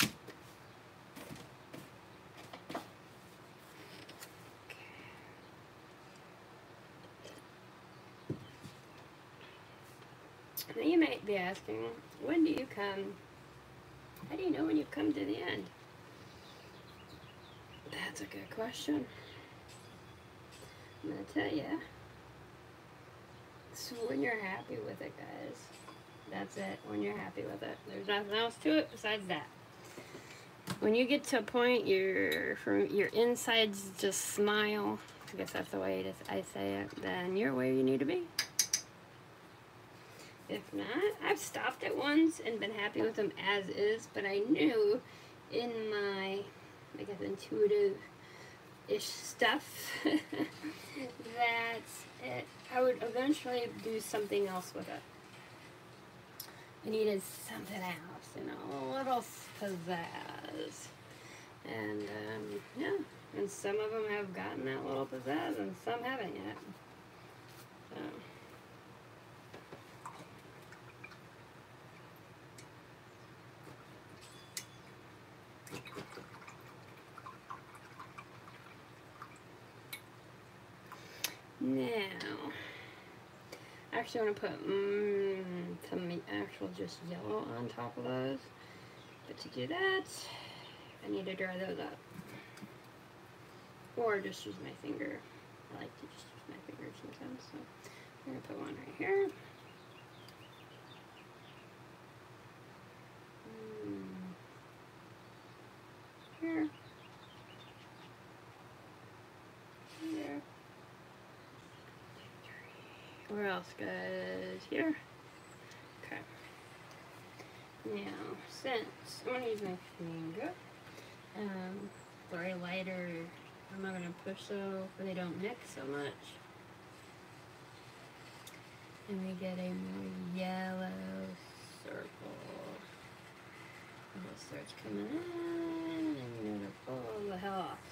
Now you might be asking, when do you come? How do you know when you've come to the end? That's a good question. I'm going to tell you. So when you're happy with it, guys. That's it. When you're happy with it. There's nothing else to it besides that. When you get to a point your from your insides just smile, I guess that's the way it is, I say it, then you're where you need to be. If not, I've stopped at ones and been happy with them as is, but I knew in my, I guess, intuitive-ish stuff that it, I would eventually do something else with it. I needed something else, you know, a little pizzazz. And, um, yeah, and some of them have gotten that little pizzazz and some haven't yet. So. Now, I actually want to put mm, some actual just yellow on top of those. But to do that, I need to dry those up. Or just use my finger. I like to just use my finger sometimes. So I'm going to put one right here. Mm. Here. Here. Where else, guys? Here. Okay. Now, since I'm gonna use my finger, um, for a lighter, I'm not gonna push so they don't mix so much, and we get a more yellow circle. And it starts coming in, and you're gonna pull the hell off.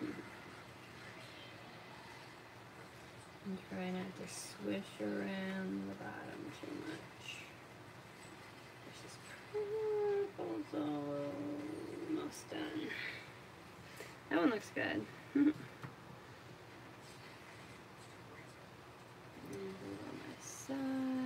And try not to swish around the bottom too much. This purple's almost done. That one looks good. And on my side.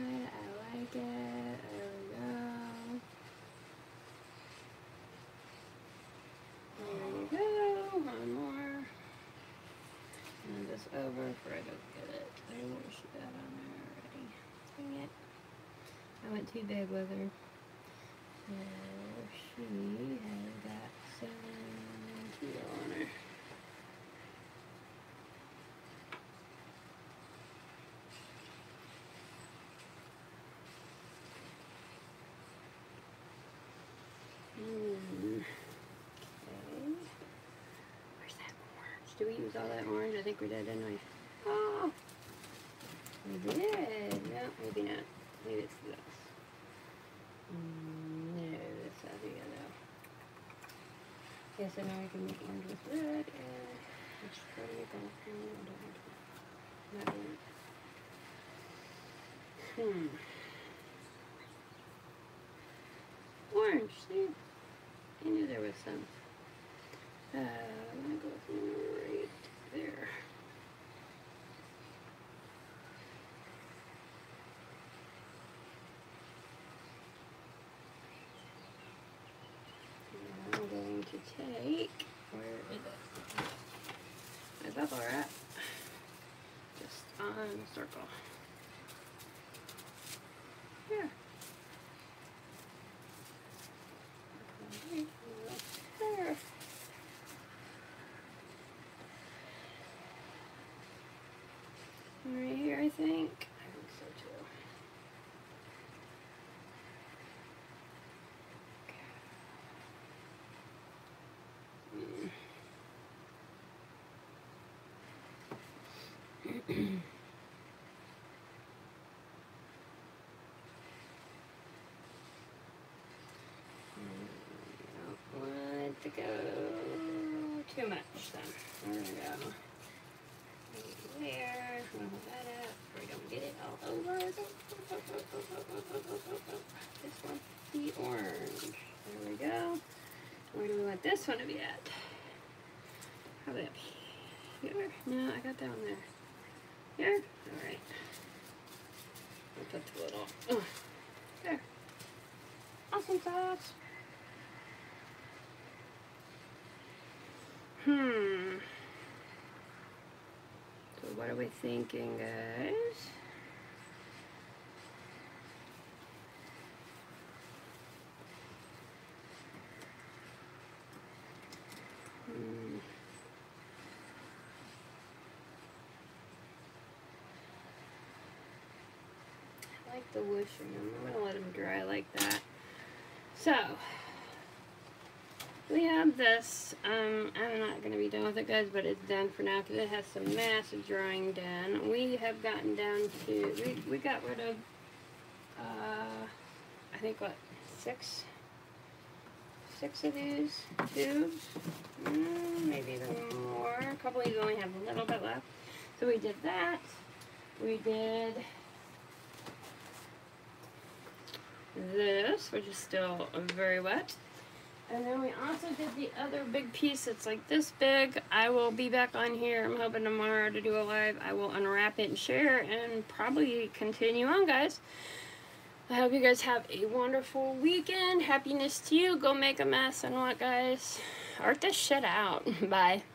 not too big with her. So she has got seven kilo on her. Hmm. Okay. Where's that orange? Did we use all that orange? I think we did, didn't we? Oh, we did. No, maybe not. Maybe it's this. Mm, no, that's not the yellow. Okay, so now we can make orange with red, and let's try to make all not doing Hmm. Orange, see? I knew there was some. Uh, I'm gonna go right there. Now I'm going to take, where is it? My bubble wrap. Just on a circle. Here. There. Right here, I think. I think so too. Mm. Don't want it to go too much then. We're gonna go there. We'll hold that up so we don't get it all over. This one, the orange. There we go. Where do we want this one to be at? Probably up here. No, I got that one there. Here? Alright. I'll put the little. Oh, there. Awesome sauce. Hmm. So what are we thinking, guys? Hmm. I like the whooshing. I'm gonna let them dry like that. So we have this. Um, I'm not going to be done with it, guys, but it's done for now because it has some massive drying done. We have gotten down to, we, we got rid of, uh, I think, what, six? Six of these tubes? Mm, maybe even more. A couple of these only have a little bit left. So we did that. We did this, which is still very wet. And then we also did the other big piece that's like this big. I will be back on here. I'm hoping tomorrow to do a live. I will unwrap it and share and probably continue on, guys. I hope you guys have a wonderful weekend. Happiness to you. Go make a mess and what, guys? Art this shit out. Bye.